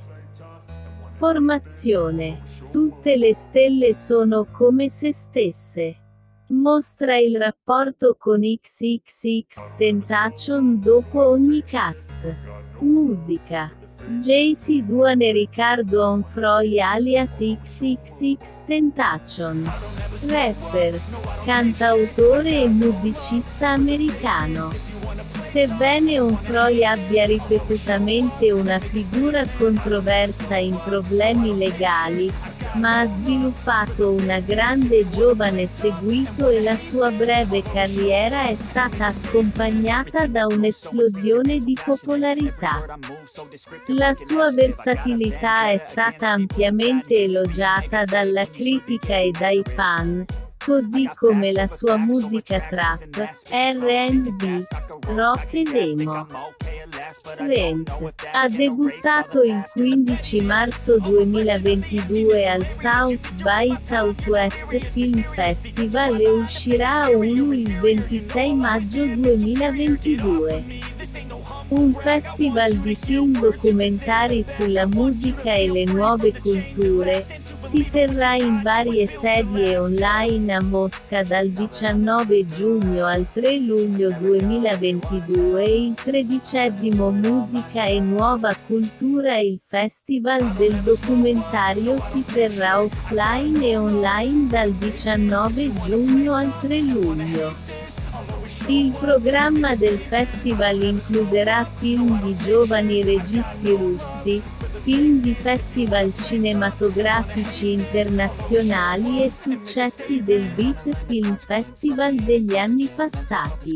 [SPEAKER 7] Formazione. Tutte le stelle sono come se stesse. Mostra il rapporto con X X X Tentacion dopo ogni cast. Musica. J C Duane Ricardo Onfroy alias X X X Tentacion. Rapper, cantautore e musicista americano. Sebbene Onfroy abbia ripetutamente una figura controversa in problemi legali, ma ha sviluppato una grande giovane seguito e la sua breve carriera è stata accompagnata da un'esplosione di popolarità. La sua versatilità è stata ampiamente elogiata dalla critica e dai fan, così come la sua musica trap, R and B, rock ed emo. Rent. Ha debuttato il quindici marzo duemilaventidue al South by Southwest Film Festival e uscirà a Hulu il ventisei maggio duemilaventidue. Un festival di film documentari sulla musica e le nuove culture, si terrà in varie sedi online a Mosca dal diciannove giugno al tre luglio duemilaventidue e il tredicesimo Musica e Nuova Cultura e il Festival del Documentario si terrà offline e online dal diciannove giugno al tre luglio. Il programma del festival includerà film di giovani registi russi, film di festival cinematografici internazionali e successi del Beat Film Festival degli anni passati.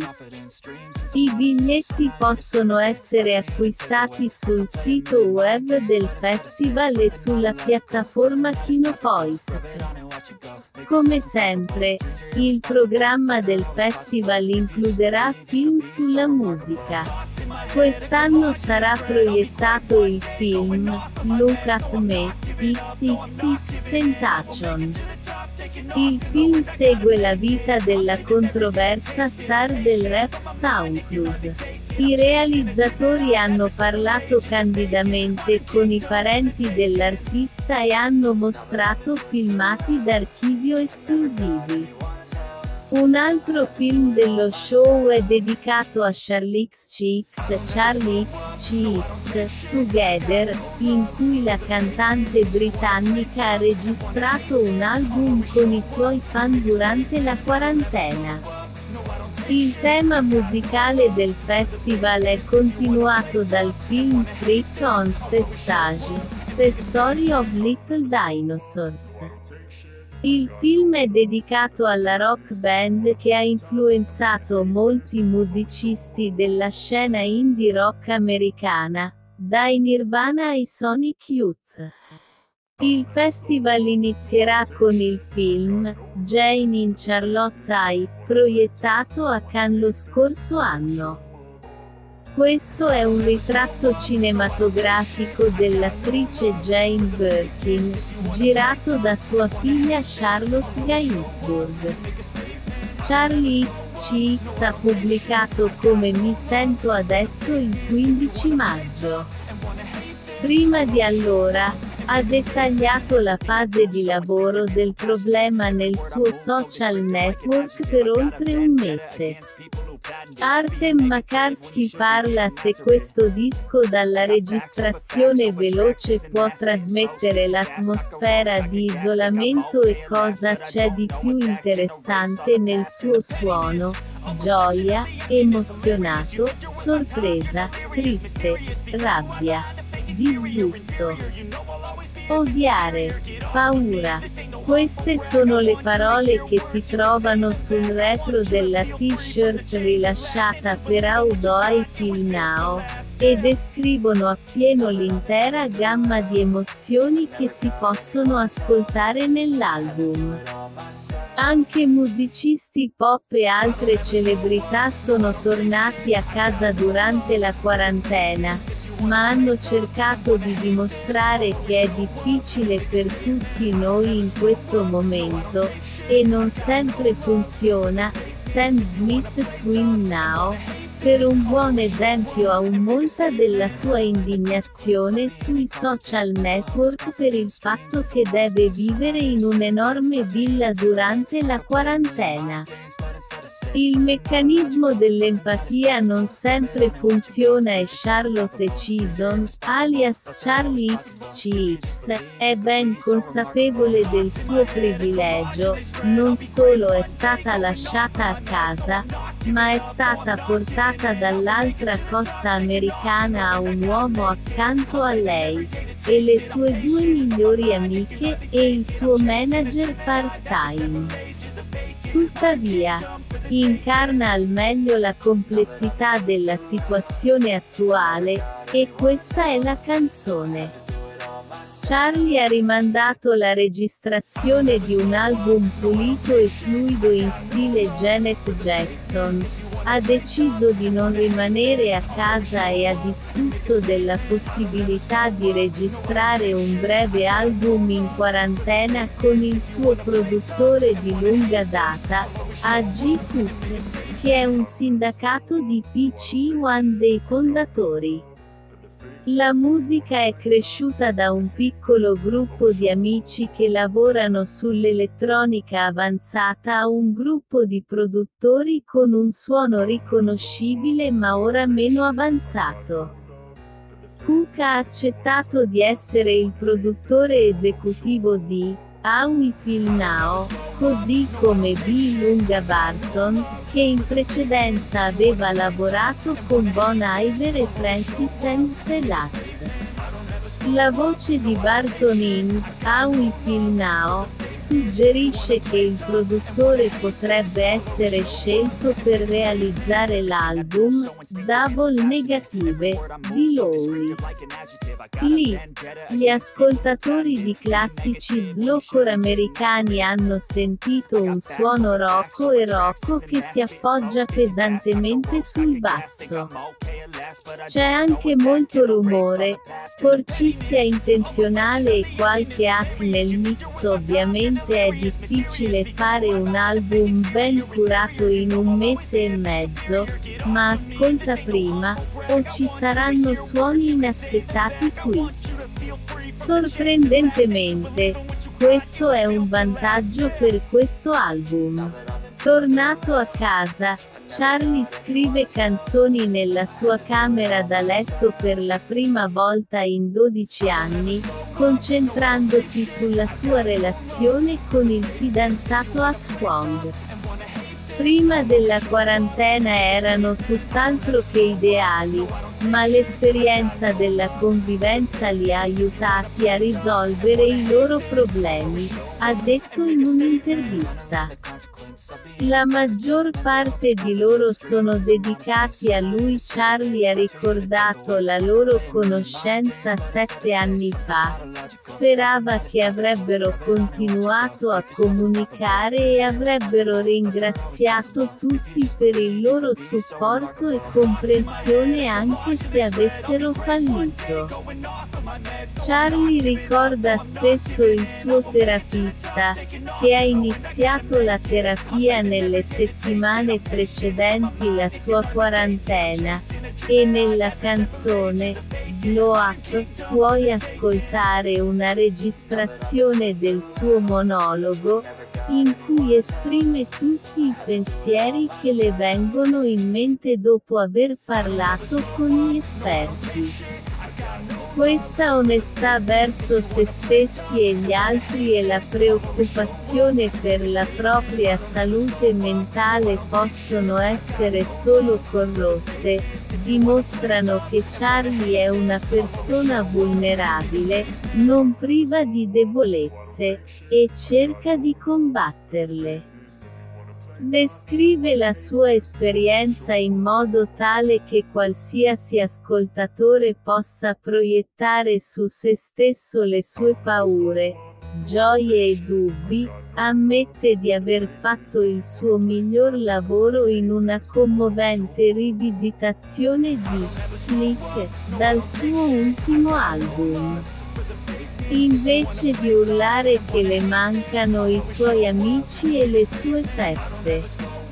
[SPEAKER 7] I biglietti possono essere acquistati sul sito web del festival e sulla piattaforma Kinopoisk. Come sempre, il programma del festival includerà film sulla musica. Quest'anno sarà proiettato il film Look at Me, X X X Tentacion. Il film segue la vita della controversa star del rap SoundCloud. I realizzatori hanno parlato candidamente con i parenti dell'artista e hanno mostrato filmati d'archivio esclusivi. Un altro film dello show è dedicato a Charli X C X, Charli X C X, Together, in cui la cantante britannica ha registrato un album con i suoi fan durante la quarantena. Il tema musicale del festival è continuato dal film Trick on the Stage, The Story of Little Dinosaurs. Il film è dedicato alla rock band che ha influenzato molti musicisti della scena indie rock americana, dai Nirvana ai Sonic Youth. Il festival inizierà con il film Jane in Charlotte's Eye, proiettato a Cannes lo scorso anno. Questo è un ritratto cinematografico dell'attrice Jane Birkin, girato da sua figlia Charlotte Gainsbourg. Charli X C X ha pubblicato Come mi sento adesso il quindici maggio. Prima di allora, ha dettagliato la fase di lavoro del problema nel suo social network per oltre un mese. Artem Makarsky parla se questo disco dalla registrazione veloce può trasmettere l'atmosfera di isolamento e cosa c'è di più interessante nel suo suono: gioia, emozionato, sorpresa, triste, rabbia, disgusto, odiare, paura. Queste sono le parole che si trovano sul retro della t-shirt rilasciata per How Do I Feel Now, e descrivono appieno l'intera gamma di emozioni che si possono ascoltare nell'album. Anche musicisti pop e altre celebrità sono tornati a casa durante la quarantena, ma hanno cercato di dimostrare che è difficile per tutti noi in questo momento, e non sempre funziona. Sam Smith Swim Now, per un buon esempio ha un molta della sua indignazione sui social network per il fatto che deve vivere in un'enorme villa durante la quarantena. Il meccanismo dell'empatia non sempre funziona e Charlotte Chison, alias Charlie X C X, è ben consapevole del suo privilegio, non solo è stata lasciata a casa, ma è stata portata dall'altra costa americana a un uomo accanto a lei, e le sue due migliori amiche, e il suo manager part-time. Tuttavia, incarna al meglio la complessità della situazione attuale, e questa è la canzone. Charlie ha rimandato la registrazione di un album pulito e fluido in stile Janet Jackson, ha deciso di non rimanere a casa e ha discusso della possibilità di registrare un breve album in quarantena con il suo produttore di lunga data, A G Cook, che è un sindacato di P C One dei fondatori. La musica è cresciuta da un piccolo gruppo di amici che lavorano sull'elettronica avanzata a un gruppo di produttori con un suono riconoscibile ma ora meno avanzato. Cook ha accettato di essere il produttore esecutivo di How We Feel Now, così come B. Lunga Barton, che in precedenza aveva lavorato con Bon Iver e Francis and the Lights. La voce di Barton in How We Feel Now suggerisce che il produttore potrebbe essere scelto per realizzare l'album Double Negative di Lowry. Lì, gli ascoltatori di classici slowcore americani hanno sentito un suono rocco e rocco che si appoggia pesantemente sul basso. C'è anche molto rumore, sporcizia intenzionale e qualche hack nel mix. Ovviamente è difficile fare un album ben curato in un mese e mezzo, ma ascolta prima, o ci saranno suoni inaspettati qui. Sorprendentemente, questo è un vantaggio per questo album. Tornato a casa, Charlie scrive canzoni nella sua camera da letto per la prima volta in dodici anni, concentrandosi sulla sua relazione con il fidanzato Ak Kwong. Prima della quarantena erano tutt'altro che ideali, ma l'esperienza della convivenza li ha aiutati a risolvere i loro problemi, ha detto in un'intervista. La maggior parte di loro sono dedicati a lui. Charlie ha ricordato la loro conoscenza sette anni fa, sperava che avrebbero continuato a comunicare e avrebbero ringraziato tutti per il loro supporto e comprensione anche se avessero fallito. Charlie ricorda spesso il suo terapista, che ha iniziato la terapia nelle settimane precedenti la sua quarantena, e nella canzone Glow Up puoi ascoltare una registrazione del suo monologo, in cui esprime tutti i pensieri che le vengono in mente dopo aver parlato con gli esperti. Questa onestà verso se stessi e gli altri e la preoccupazione per la propria salute mentale possono essere solo corrotte, dimostrano che Charlie è una persona vulnerabile, non priva di debolezze, e cerca di combatterle. Descrive la sua esperienza in modo tale che qualsiasi ascoltatore possa proiettare su se stesso le sue paure, gioie e dubbi, ammette di aver fatto il suo miglior lavoro in una commovente rivisitazione di Click, dal suo ultimo album. Invece di urlare che le mancano i suoi amici e le sue feste.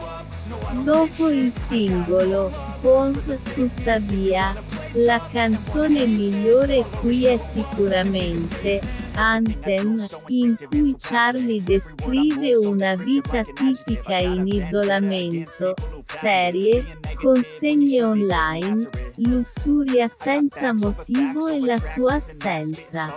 [SPEAKER 7] Dopo il singolo, Pose, tuttavia, la canzone migliore qui è sicuramente Anthem, in cui Charlie descrive una vita tipica in isolamento, serie, consegne online, lussuria senza motivo e la sua assenza.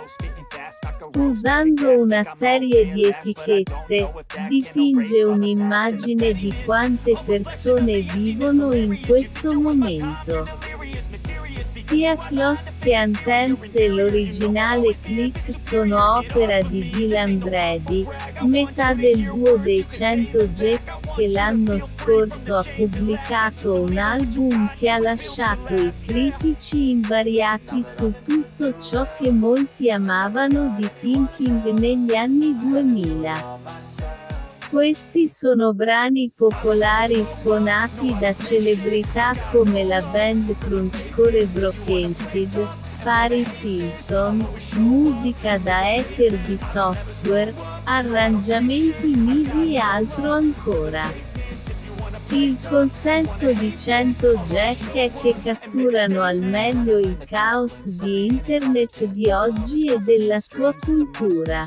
[SPEAKER 7] Usando una serie di etichette, dipinge un'immagine di quante persone vivono in questo momento. Sia Close che Anthems e l'originale Click sono opera di Dylan Brady, metà del duo dei cento Gex che l'anno scorso ha pubblicato un album che ha lasciato i critici invariati su tutto ciò che molti amavano di Thinking negli anni duemila. Questi sono brani popolari suonati da celebrità come la band crunchcore Brokencyde, Paris Hilton, musica da hacker di software, arrangiamenti MIDI e altro ancora. Il consenso di cento Jack è che catturano al meglio il caos di Internet di oggi e della sua cultura.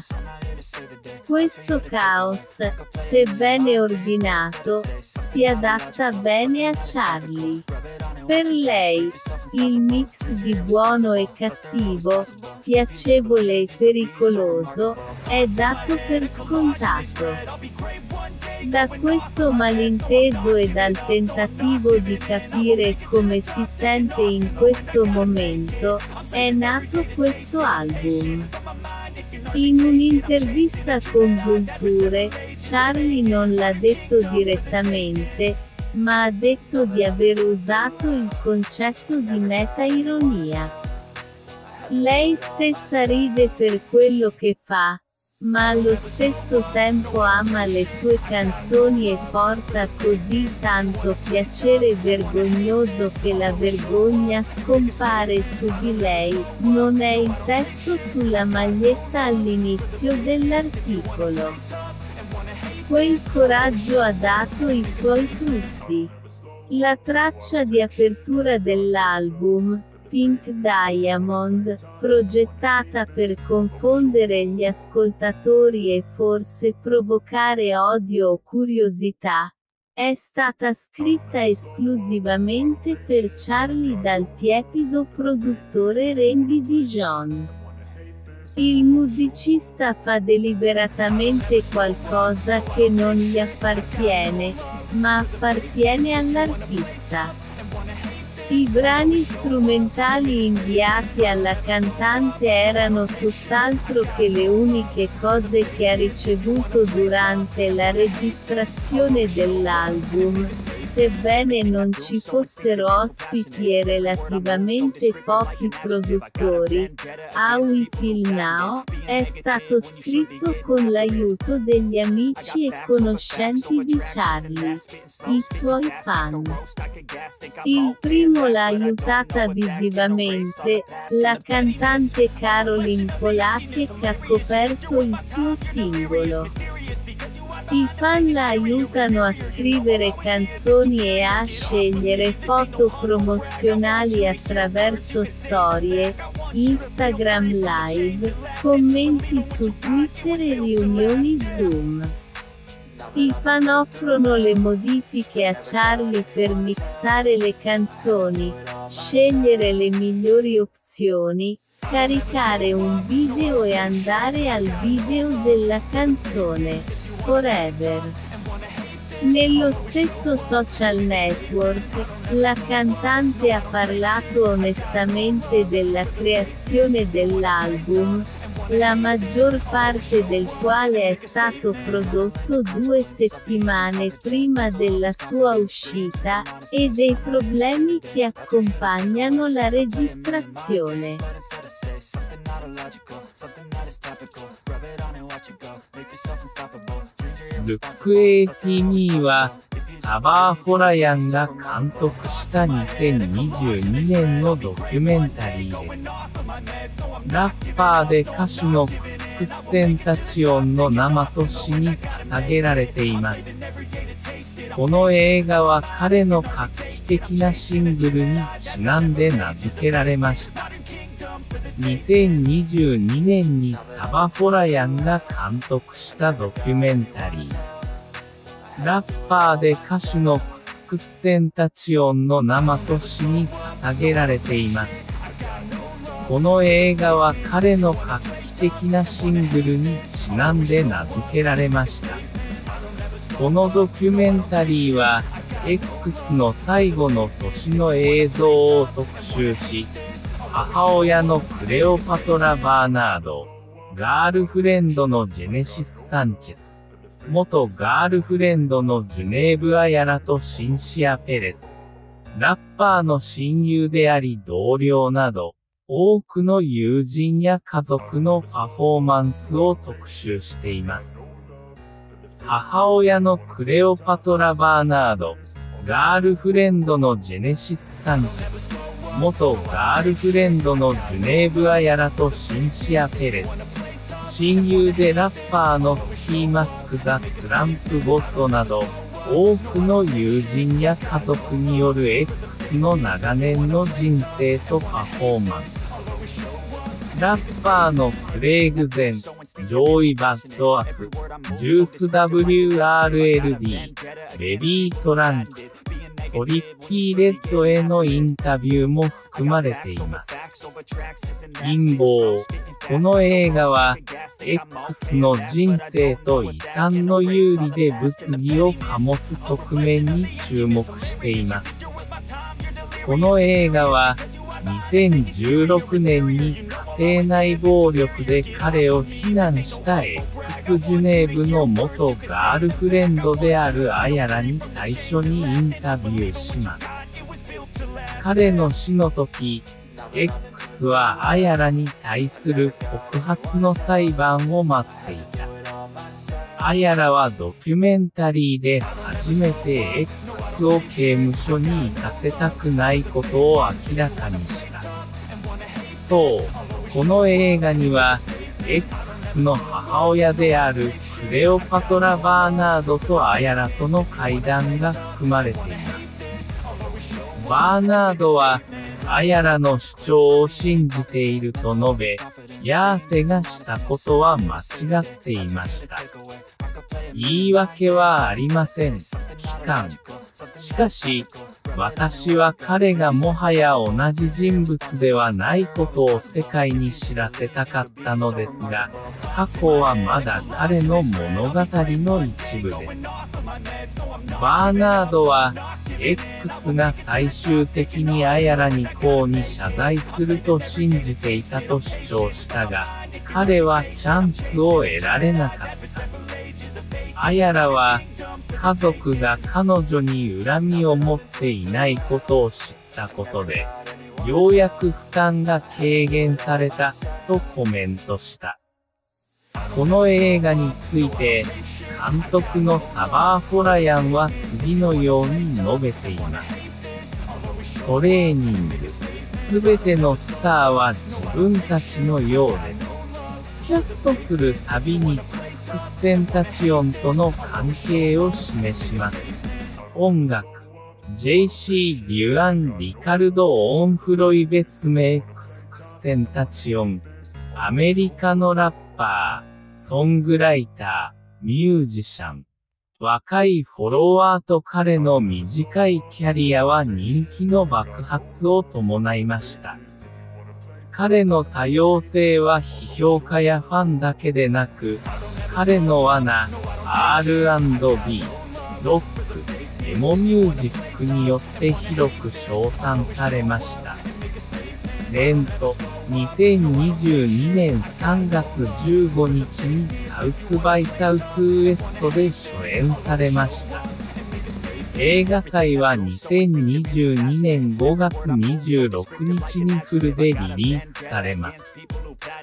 [SPEAKER 7] Questo caos, sebbene ordinato, si adatta bene a Charlie. Per lei, il mix di buono e cattivo, piacevole e pericoloso, è dato per scontato. Da questo malinteso e dal tentativo di capire come si sente in questo momento, è nato questo album. In un'intervista con Vulture, Charlie non l'ha detto direttamente, ma ha detto di aver usato il concetto di meta-ironia. Lei stessa ride per quello che fa, ma allo stesso tempo ama le sue canzoni e porta così tanto piacere vergognoso che la vergogna scompare su di lei, non è il testo sulla maglietta all'inizio dell'articolo. Quel coraggio ha dato i suoi frutti. La traccia di apertura dell'album, Pink Diamond, progettata per confondere gli ascoltatori e forse provocare odio o curiosità, è stata scritta esclusivamente per Charlie dal tiepido produttore Randy Dijon. Il musicista fa deliberatamente qualcosa che non gli appartiene, ma appartiene all'artista. I brani strumentali inviati alla cantante erano tutt'altro che le uniche cose che ha ricevuto durante la registrazione dell'album, sebbene non ci fossero ospiti e relativamente pochi produttori. How We Feel Now è stato scritto con l'aiuto degli amici e conoscenti di Charlie, i suoi fan. Il primo l'ha aiutata visivamente, la cantante Caroline Polachek ha coperto il suo singolo. I fan la aiutano a scrivere canzoni e a scegliere foto promozionali attraverso storie, Instagram Live, commenti su Twitter e riunioni Zoom. I fan offrono le modifiche a Charlie per mixare le canzoni, scegliere le migliori opzioni, caricare un video e andare al video della canzone, Forever. Nello stesso social network, la cantante ha parlato onestamente della creazione dell'album, la maggior parte del quale è stato prodotto due settimane prima della sua uscita, e dei problemi che accompagnano la registrazione.
[SPEAKER 2] ルック エーティーに は、サバー・フォラヤンが監督したにせんにじゅうにねんのドキュメンタリーです。ラッパーで歌手のクスクステンタチオンの生と死に捧げられています。この映画は彼の画期的なシングルにちなんで名付けられました。にせんにじゅうにねんにサバ・フォラヤンが監督したドキュメンタリー。ラッパーで歌手のクスクステンタチオンの生と死に捧げられています。この映画は彼の画期的なシングルにちなんで名付けられました。このドキュメンタリーは、X の最後の年の映像を特集し、母親のクレオパトラ・バーナード、ガールフレンドのジェネシス・サンチェス、元ガールフレンドのジュネーブ・アヤラとシンシア・ペレス、ラッパーの親友であり同僚など、多くの友人や家族のパフォーマンスを特集しています。母親のクレオパトラ・バーナード、ガールフレンドのジェネシス・サンチェス、元ガールフレンドのジュネーブ・アヤラとシンシア・ペレス、親友でラッパーのスキーマスク・ザ・スランプ・ゴッドなど、多くの友人や家族による X の長年の人生とパフォーマンス。ラッパーのクレイグ・ゼン、ジョイ・バッドアス、ジュース ダブリューアールエルディー、ベビー・トランクス、トリッキー・レッドへのインタビューも含まれています。陰謀。この映画は、X の人生と遺産の有利で物議を醸す側面に注目しています。この映画は、にせんじゅうろくねんに家庭内暴力で彼を非難した X ジュネーブの元ガールフレンドであるアヤラに最初にインタビューします。彼の死の時、X はアヤラに対する告発の裁判を待っていた。アヤラはドキュメンタリーで初めて X を刑務所に行かせたくないことを明らかにした。そう、この映画には、X の母親であるクレオパトラ・バーナードとアヤラとの会談が含まれています。バーナードは、アヤラの主張を信じていると述べ、ヤーセがしたことは間違っていました。言い訳はありません。期間。しかし、私は彼がもはや同じ人物ではないことを世界に知らせたかったのですが、過去はまだ彼の物語の一部です。バーナードは、X が最終的にアヤラに公に謝罪すると信じていたと主張したが、彼はチャンスを得られなかった。アヤラは、家族が彼女に恨みを持っていないことを知ったことで、ようやく負担が軽減された、とコメントした。この映画について、監督のサバー・フォラヤンは次のように述べています。トレーニング。すべてのスターは自分たちのようです。キャストするたびにクスクステンタチオンとの関係を示します。音楽。ジェイシー デュアン・リカルド・オーンフロイ別名クスクステンタチオン。アメリカのラッパー、ソングライター、ミュージシャン。若いフォロワーと彼の短いキャリアは人気の爆発を伴いました。彼の多様性は批評家やファンだけでなく、彼の罠、アールアンドビー、ロック、エモミュージックによって広く称賛されました。レント、にせんにじゅうにねんさんがつじゅうごにちにサウスバイサウスウエストで初演されました。映画祭はにせんにじゅうにねんごがつにじゅうろくにちにフルでリリースされます。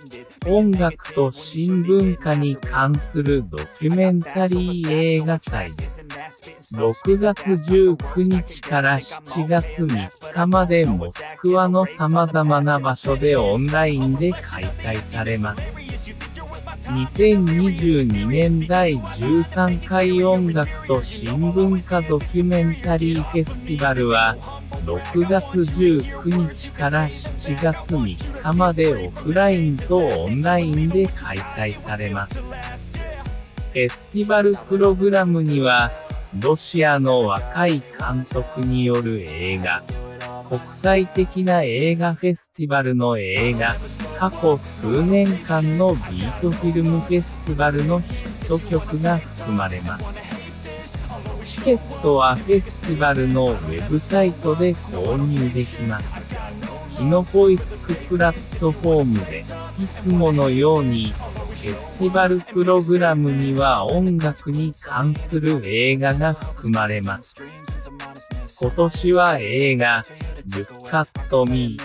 [SPEAKER 2] 音楽と新文化に関するドキュメンタリー映画祭です。ろくがつじゅうくにちからしちがつみっかまでモスクワの様々な場所でオンラインで開催されます。にせんにじゅうにねんだいじゅうさんかい音楽と新文化ドキュメンタリーフェスティバルは、ろくがつじゅうくにちからしちがつみっかまでオフラインとオンラインで開催されます。フェスティバルプログラムには、ロシアの若い監督による映画、国際的な映画フェスティバルの映画、過去数年間のビートフィルムフェスティバルのヒット曲が含まれます。チケットはフェスティバルのウェブサイトで購入できます。キノコイスクプラットフォームで、いつものように、フェスティバルプログラムには音楽に関する映画が含まれます。今年は映画、Look at Me,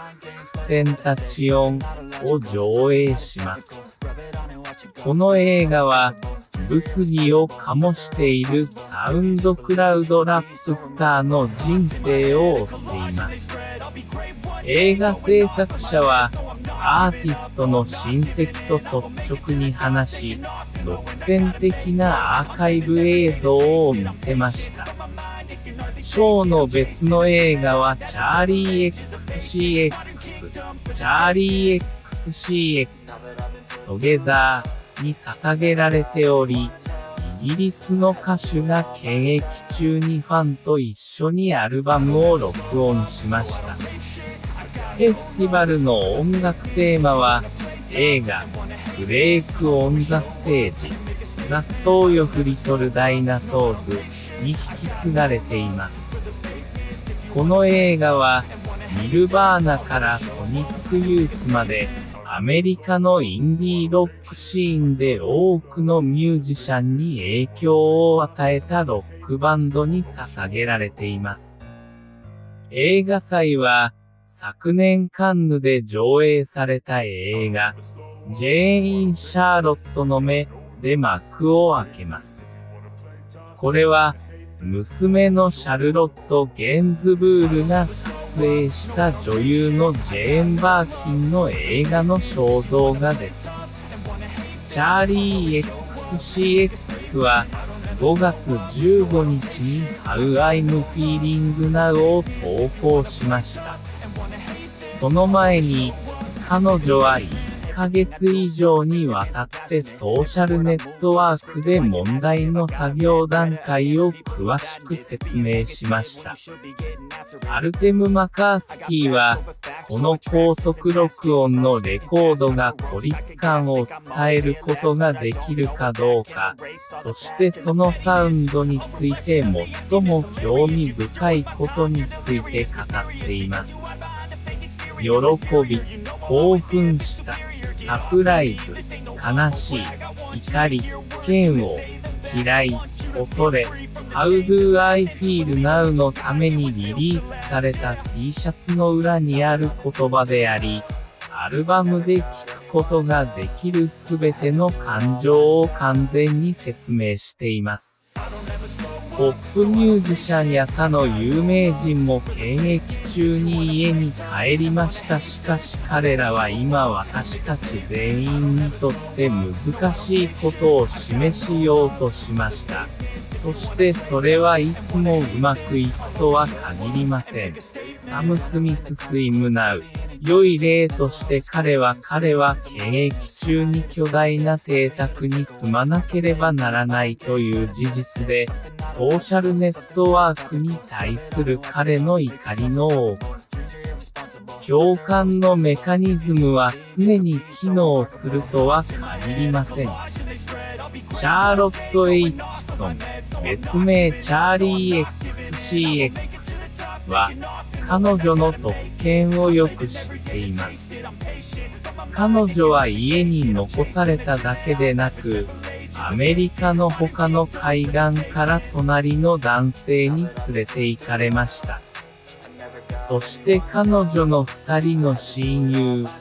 [SPEAKER 2] XXXTentacionを上映します。この映画は、物議を醸しているサウンドクラウドラップスターの人生を追っています。映画制作者は、アーティストの親戚と率直に話し、独占的なアーカイブ映像を見せました。ショーの別の映画はチャーリー エックスシーエックス、チャーリー エックスシーエックス、トゲザーに捧げられており、イギリスの歌手が検疫中にファンと一緒にアルバムを録音しました。フェスティバルの音楽テーマは、映画、ブレイク・オン・ザ・ステージ、ザ・ストーリー・オフ・リトル・ダイナソーズに引き継がれています。この映画は、ニルバーナからソニックユースまで、アメリカのインディーロックシーンで多くのミュージシャンに影響を与えたロックバンドに捧げられています。映画祭は、昨年カンヌで上映された映画、ジェーン・シャーロットの目で幕を開けます。これは、娘のシャルロット・ゲンズブールが撮影した女優のジェーン・バーキンの映画の肖像画です。チャーリー エックスシーエックス はごがつじゅうごにちに How I'm Feeling Now を投稿しました。その前に、彼女はいっかげついじょうにわたってソーシャルネットワークで問題の作業段階を詳しく説明しました。アルテム・マカースキーは、この高速録音のレコードが孤立感を伝えることができるかどうか、そしてそのサウンドについて最も興味深いことについて語っています。喜び、興奮した、サプライズ、悲しい、怒り、嫌悪、嫌い、恐れ、How do I feel now のためにリリースされた T シャツの裏にある言葉であり、アルバムで聴くことができるすべての感情を完全に説明しています。ポップミュージシャンや他の有名人も検疫中に家に帰りました。しかし彼らは今私たち全員にとって難しいことを示しようとしました。そしてそれはいつもうまくいくとは限りません。サム・スミス・スイムナウ。良い例として彼は彼は検疫中に巨大な邸宅に住まなければならないという事実で、ソーシャルネットワークに対する彼の怒りの多く。共感のメカニズムは常に機能するとは限りません。シャーロット・エイチソン、別名チャーリー エックスシーエックス は、彼女の特権をよく知っています。彼女は家に残されただけでなく、アメリカの他の海岸から隣の男性に連れて行かれました。そして彼女の二人の親友、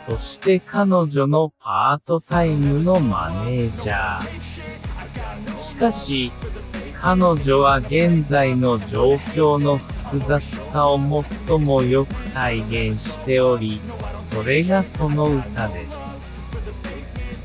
[SPEAKER 2] そして彼女のパートタイムのマネージャー。しかし、彼女は現在の状況の複雑さを最もよく体現しており、それがその歌です。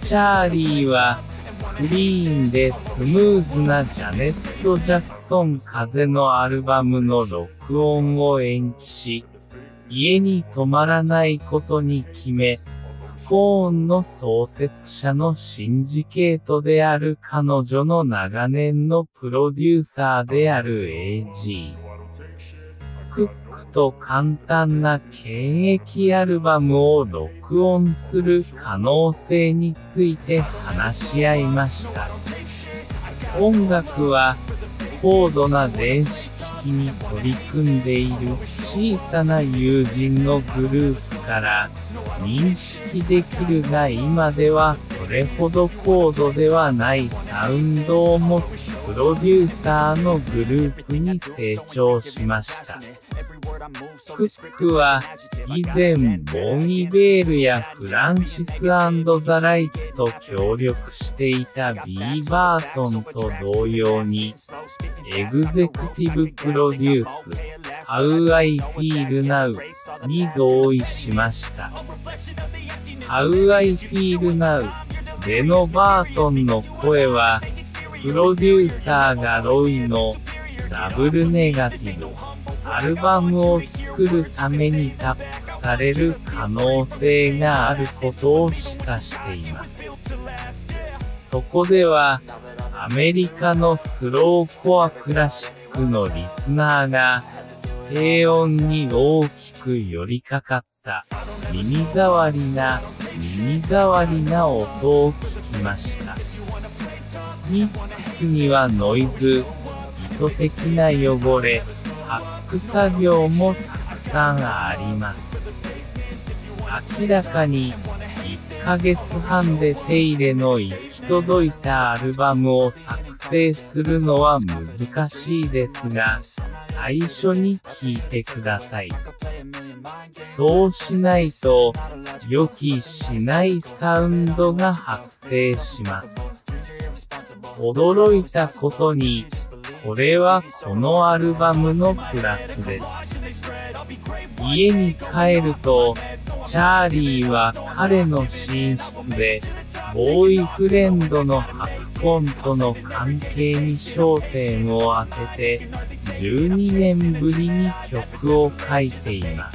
[SPEAKER 2] チャーリーは、クリーンでスムーズなジャネット・ジャクソン風のアルバムの録音を延期し、家に泊まらないことに決め、不幸音の創設者のシンジケートである彼女の長年のプロデューサーである エージー。クックと簡単な検疫アルバムを録音する可能性について話し合いました。音楽は高度な電子機器に取り組んでいる小さな友人のグループから認識できるが今ではそれほど高度ではないサウンドを持つプロデューサーのグループに成長しました。クックは以前ボン・イベールやフランシス&ザ・ライツと協力していたビー・バートンと同様にエグゼクティブプロデュース How I Feel Now に同意しました。How I Feel Now でのバートンの声はプロデューサーがロイのダブルネガティブアルバムを作るためにタップされる可能性があることを示唆しています。そこでは、アメリカのスローコアクラシックのリスナーが、低音に大きく寄りかかった、耳障りな、耳障りな音を聞きました。ミックスにはノイズ、意図的な汚れ、ハック作業もたくさんあります。明らかにいっかげつはんで手入れの行き届いたアルバムを作成するのは難しいですが、最初に聴いてください。そうしないと、予期しないサウンドが発生します。驚いたことに、これはこのアルバムのプラスです。家に帰ると、チャーリーは彼の寝室で、ボーイフレンドのハクコンとの関係に焦点を当てて、じゅうにねんぶりに曲を書いています。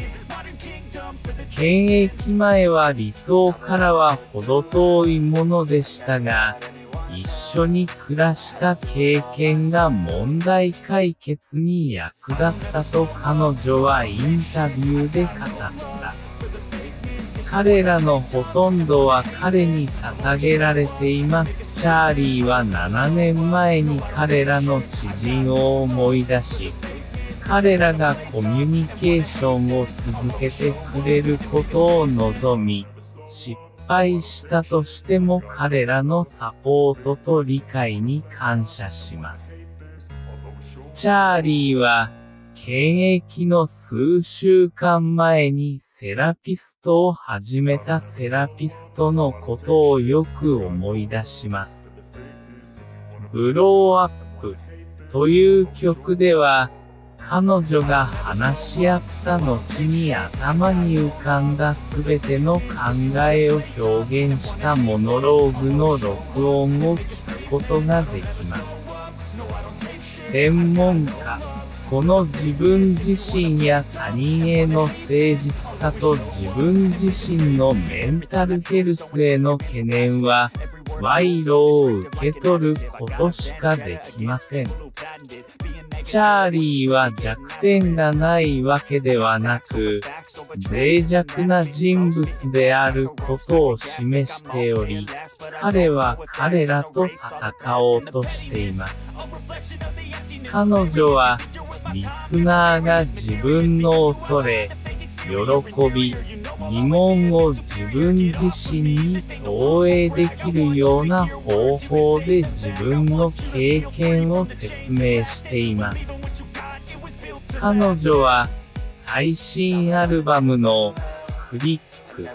[SPEAKER 2] 検疫前は理想からは程遠いものでしたが、一緒に暮らした経験が問題解決に役立ったと彼女はインタビューで語った。彼らのほとんどは彼に捧げられています。チャーリーはななねんまえに彼らの知人を思い出し、彼らがコミュニケーションを続けてくれることを望み、失敗したとしても彼らのサポートと理解に感謝します。チャーリーは、検疫の数週間前にセラピストを始めたセラピストのことをよく思い出します。ブローアップという曲では、彼女が話し合った後に頭に浮かんだすべての考えを表現したモノローグの録音を聞くことができます。専門家、この自分自身や他人への誠実さと自分自身のメンタルヘルスへの懸念は、賄賂を受け取ることしかできません。チャーリーは弱点がないわけではなく、脆弱な人物であることを示しており、彼は彼らと戦おうとしています。彼女は、リスナーが自分の恐れ、喜び、疑問を自分自身に投影できるような方法で自分の経験を説明しています。彼女は最新アルバムのクリック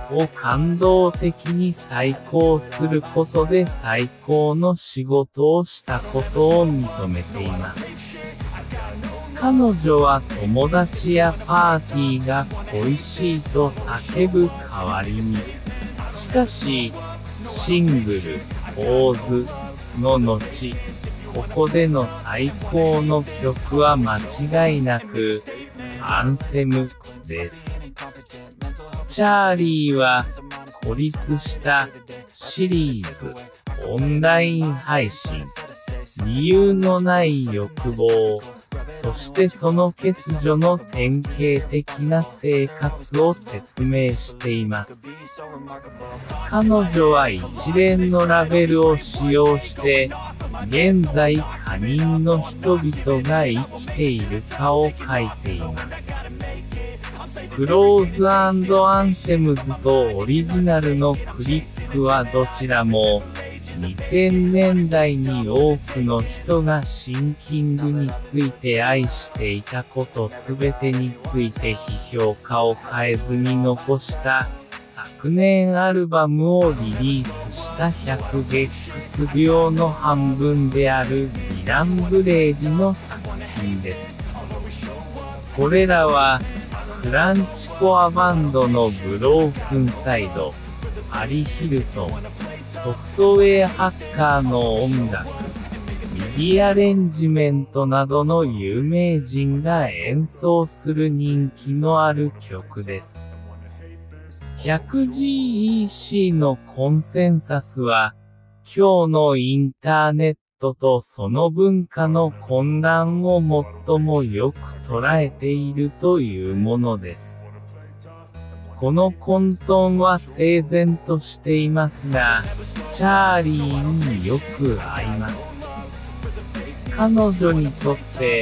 [SPEAKER 2] を感動的に再考することで最高の仕事をしたことを認めています。彼女は友達やパーティーが恋しいと叫ぶ代わりに、しかし、シングル、ポーズの後、ここでの最高の曲は間違いなく、アンセムです。チャーリーは孤立したシリーズオンライン配信、理由のない欲望、そしてその欠如の典型的な生活を説明しています。彼女は一連のラベルを使用して、現在他人の人々が生きているかを書いています。クローズ&アンセムズとオリジナルのクリックはどちらも、にせんねんだいに多くの人がシンキングについて愛していたことすべてについて批評家を変えずに残した昨年アルバムをリリースした ひゃくゲックス 秒の半分であるディラン・ブレイジの作品です。これらはクランチコアバンドのブロークンサイド、パリ・ヒルトン、ソフトウェアハッカーの音楽、ミディアレンジメントなどの有名人が演奏する人気のある曲です。ひゃくジーイーシー のコンセンサスは、今日のインターネットとその文化の混乱を最もよく捉えているというものです。この混沌は整然としていますが、チャーリーによく合います。彼女にとって、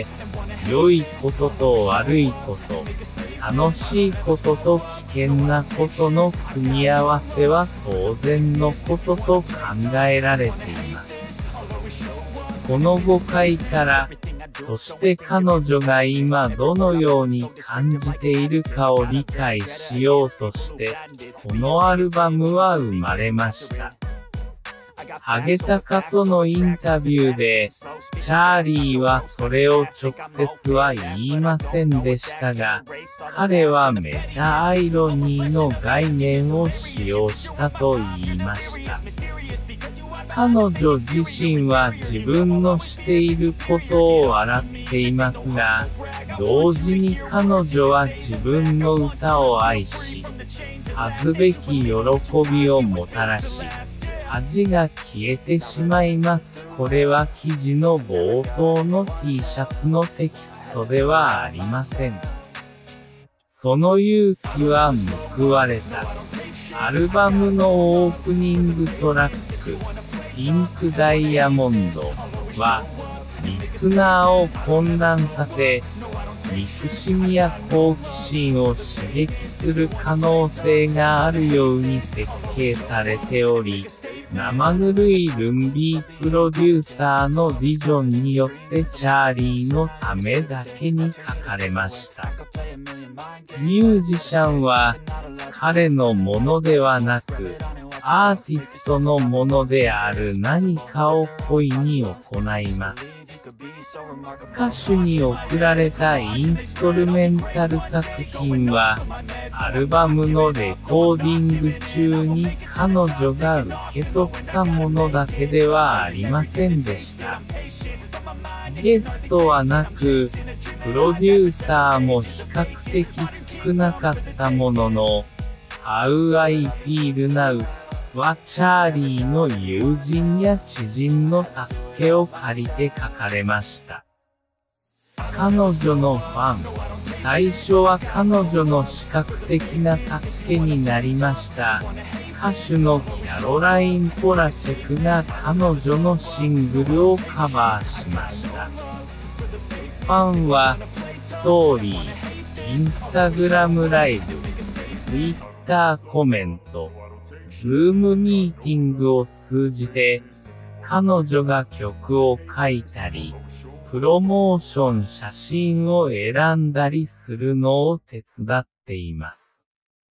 [SPEAKER 2] 良いことと悪いこと、楽しいことと危険なことの組み合わせは当然のことと考えられています。この誤解から、そして彼女が今どのように感じているかを理解しようとして、このアルバムは生まれました。ハゲタカとのインタビューで、チャーリーはそれを直接は言いませんでしたが、彼はメタアイロニーの概念を使用したと言いました。彼女自身は自分のしていることを笑っていますが、同時に彼女は自分の歌を愛し、恥ずべき喜びをもたらし、恥が消えてしまいます。これは記事の冒頭の T シャツのテキストではありません。その勇気は報われた。アルバムのオープニングトラック、ピンクダイヤモンドは、リスナーを混乱させ、憎しみや好奇心を刺激する可能性があるように設計されており、生ぬるいルンビープロデューサーのビジョンによってチャーリーのためだけに書かれました。ミュージシャンは、彼のものではなく、アーティストのものである何かを恋に行います。歌手に贈られたインストルメンタル作品は、アルバムのレコーディング中に彼女が受け取ったものだけではありませんでした。ゲストはなく、プロデューサーも比較的少なかったものの、How I Feel Nowはチャーリーの友人や知人の助けを借りて書かれました。彼女のファン、最初は彼女の視覚的な助けになりました。歌手のキャロライン・ポラチェクが彼女のシングルをカバーしました。ファンは、ストーリー、インスタグラムライブ、ツイッターコメント、ズームミーティングを通じて、彼女が曲を書いたり、プロモーション写真を選んだりするのを手伝っています。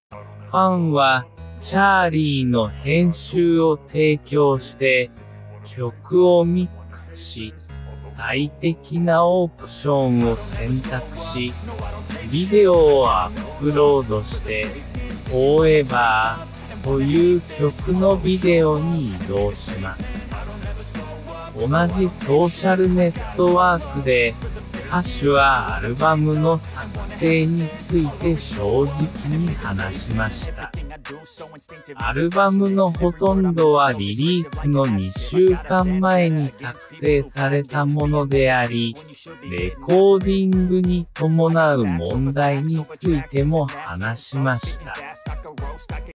[SPEAKER 2] ファンは、チャーリーの編集を提供して、曲をミックスし、最適なオプションを選択し、ビデオをアップロードして、Foreverという曲のビデオに移動します。同じソーシャルネットワークで、歌手はアルバムの作成について正直に話しました。アルバムのほとんどはリリースのにしゅうかんまえに作成されたものであり、レコーディングに伴う問題についても話しました。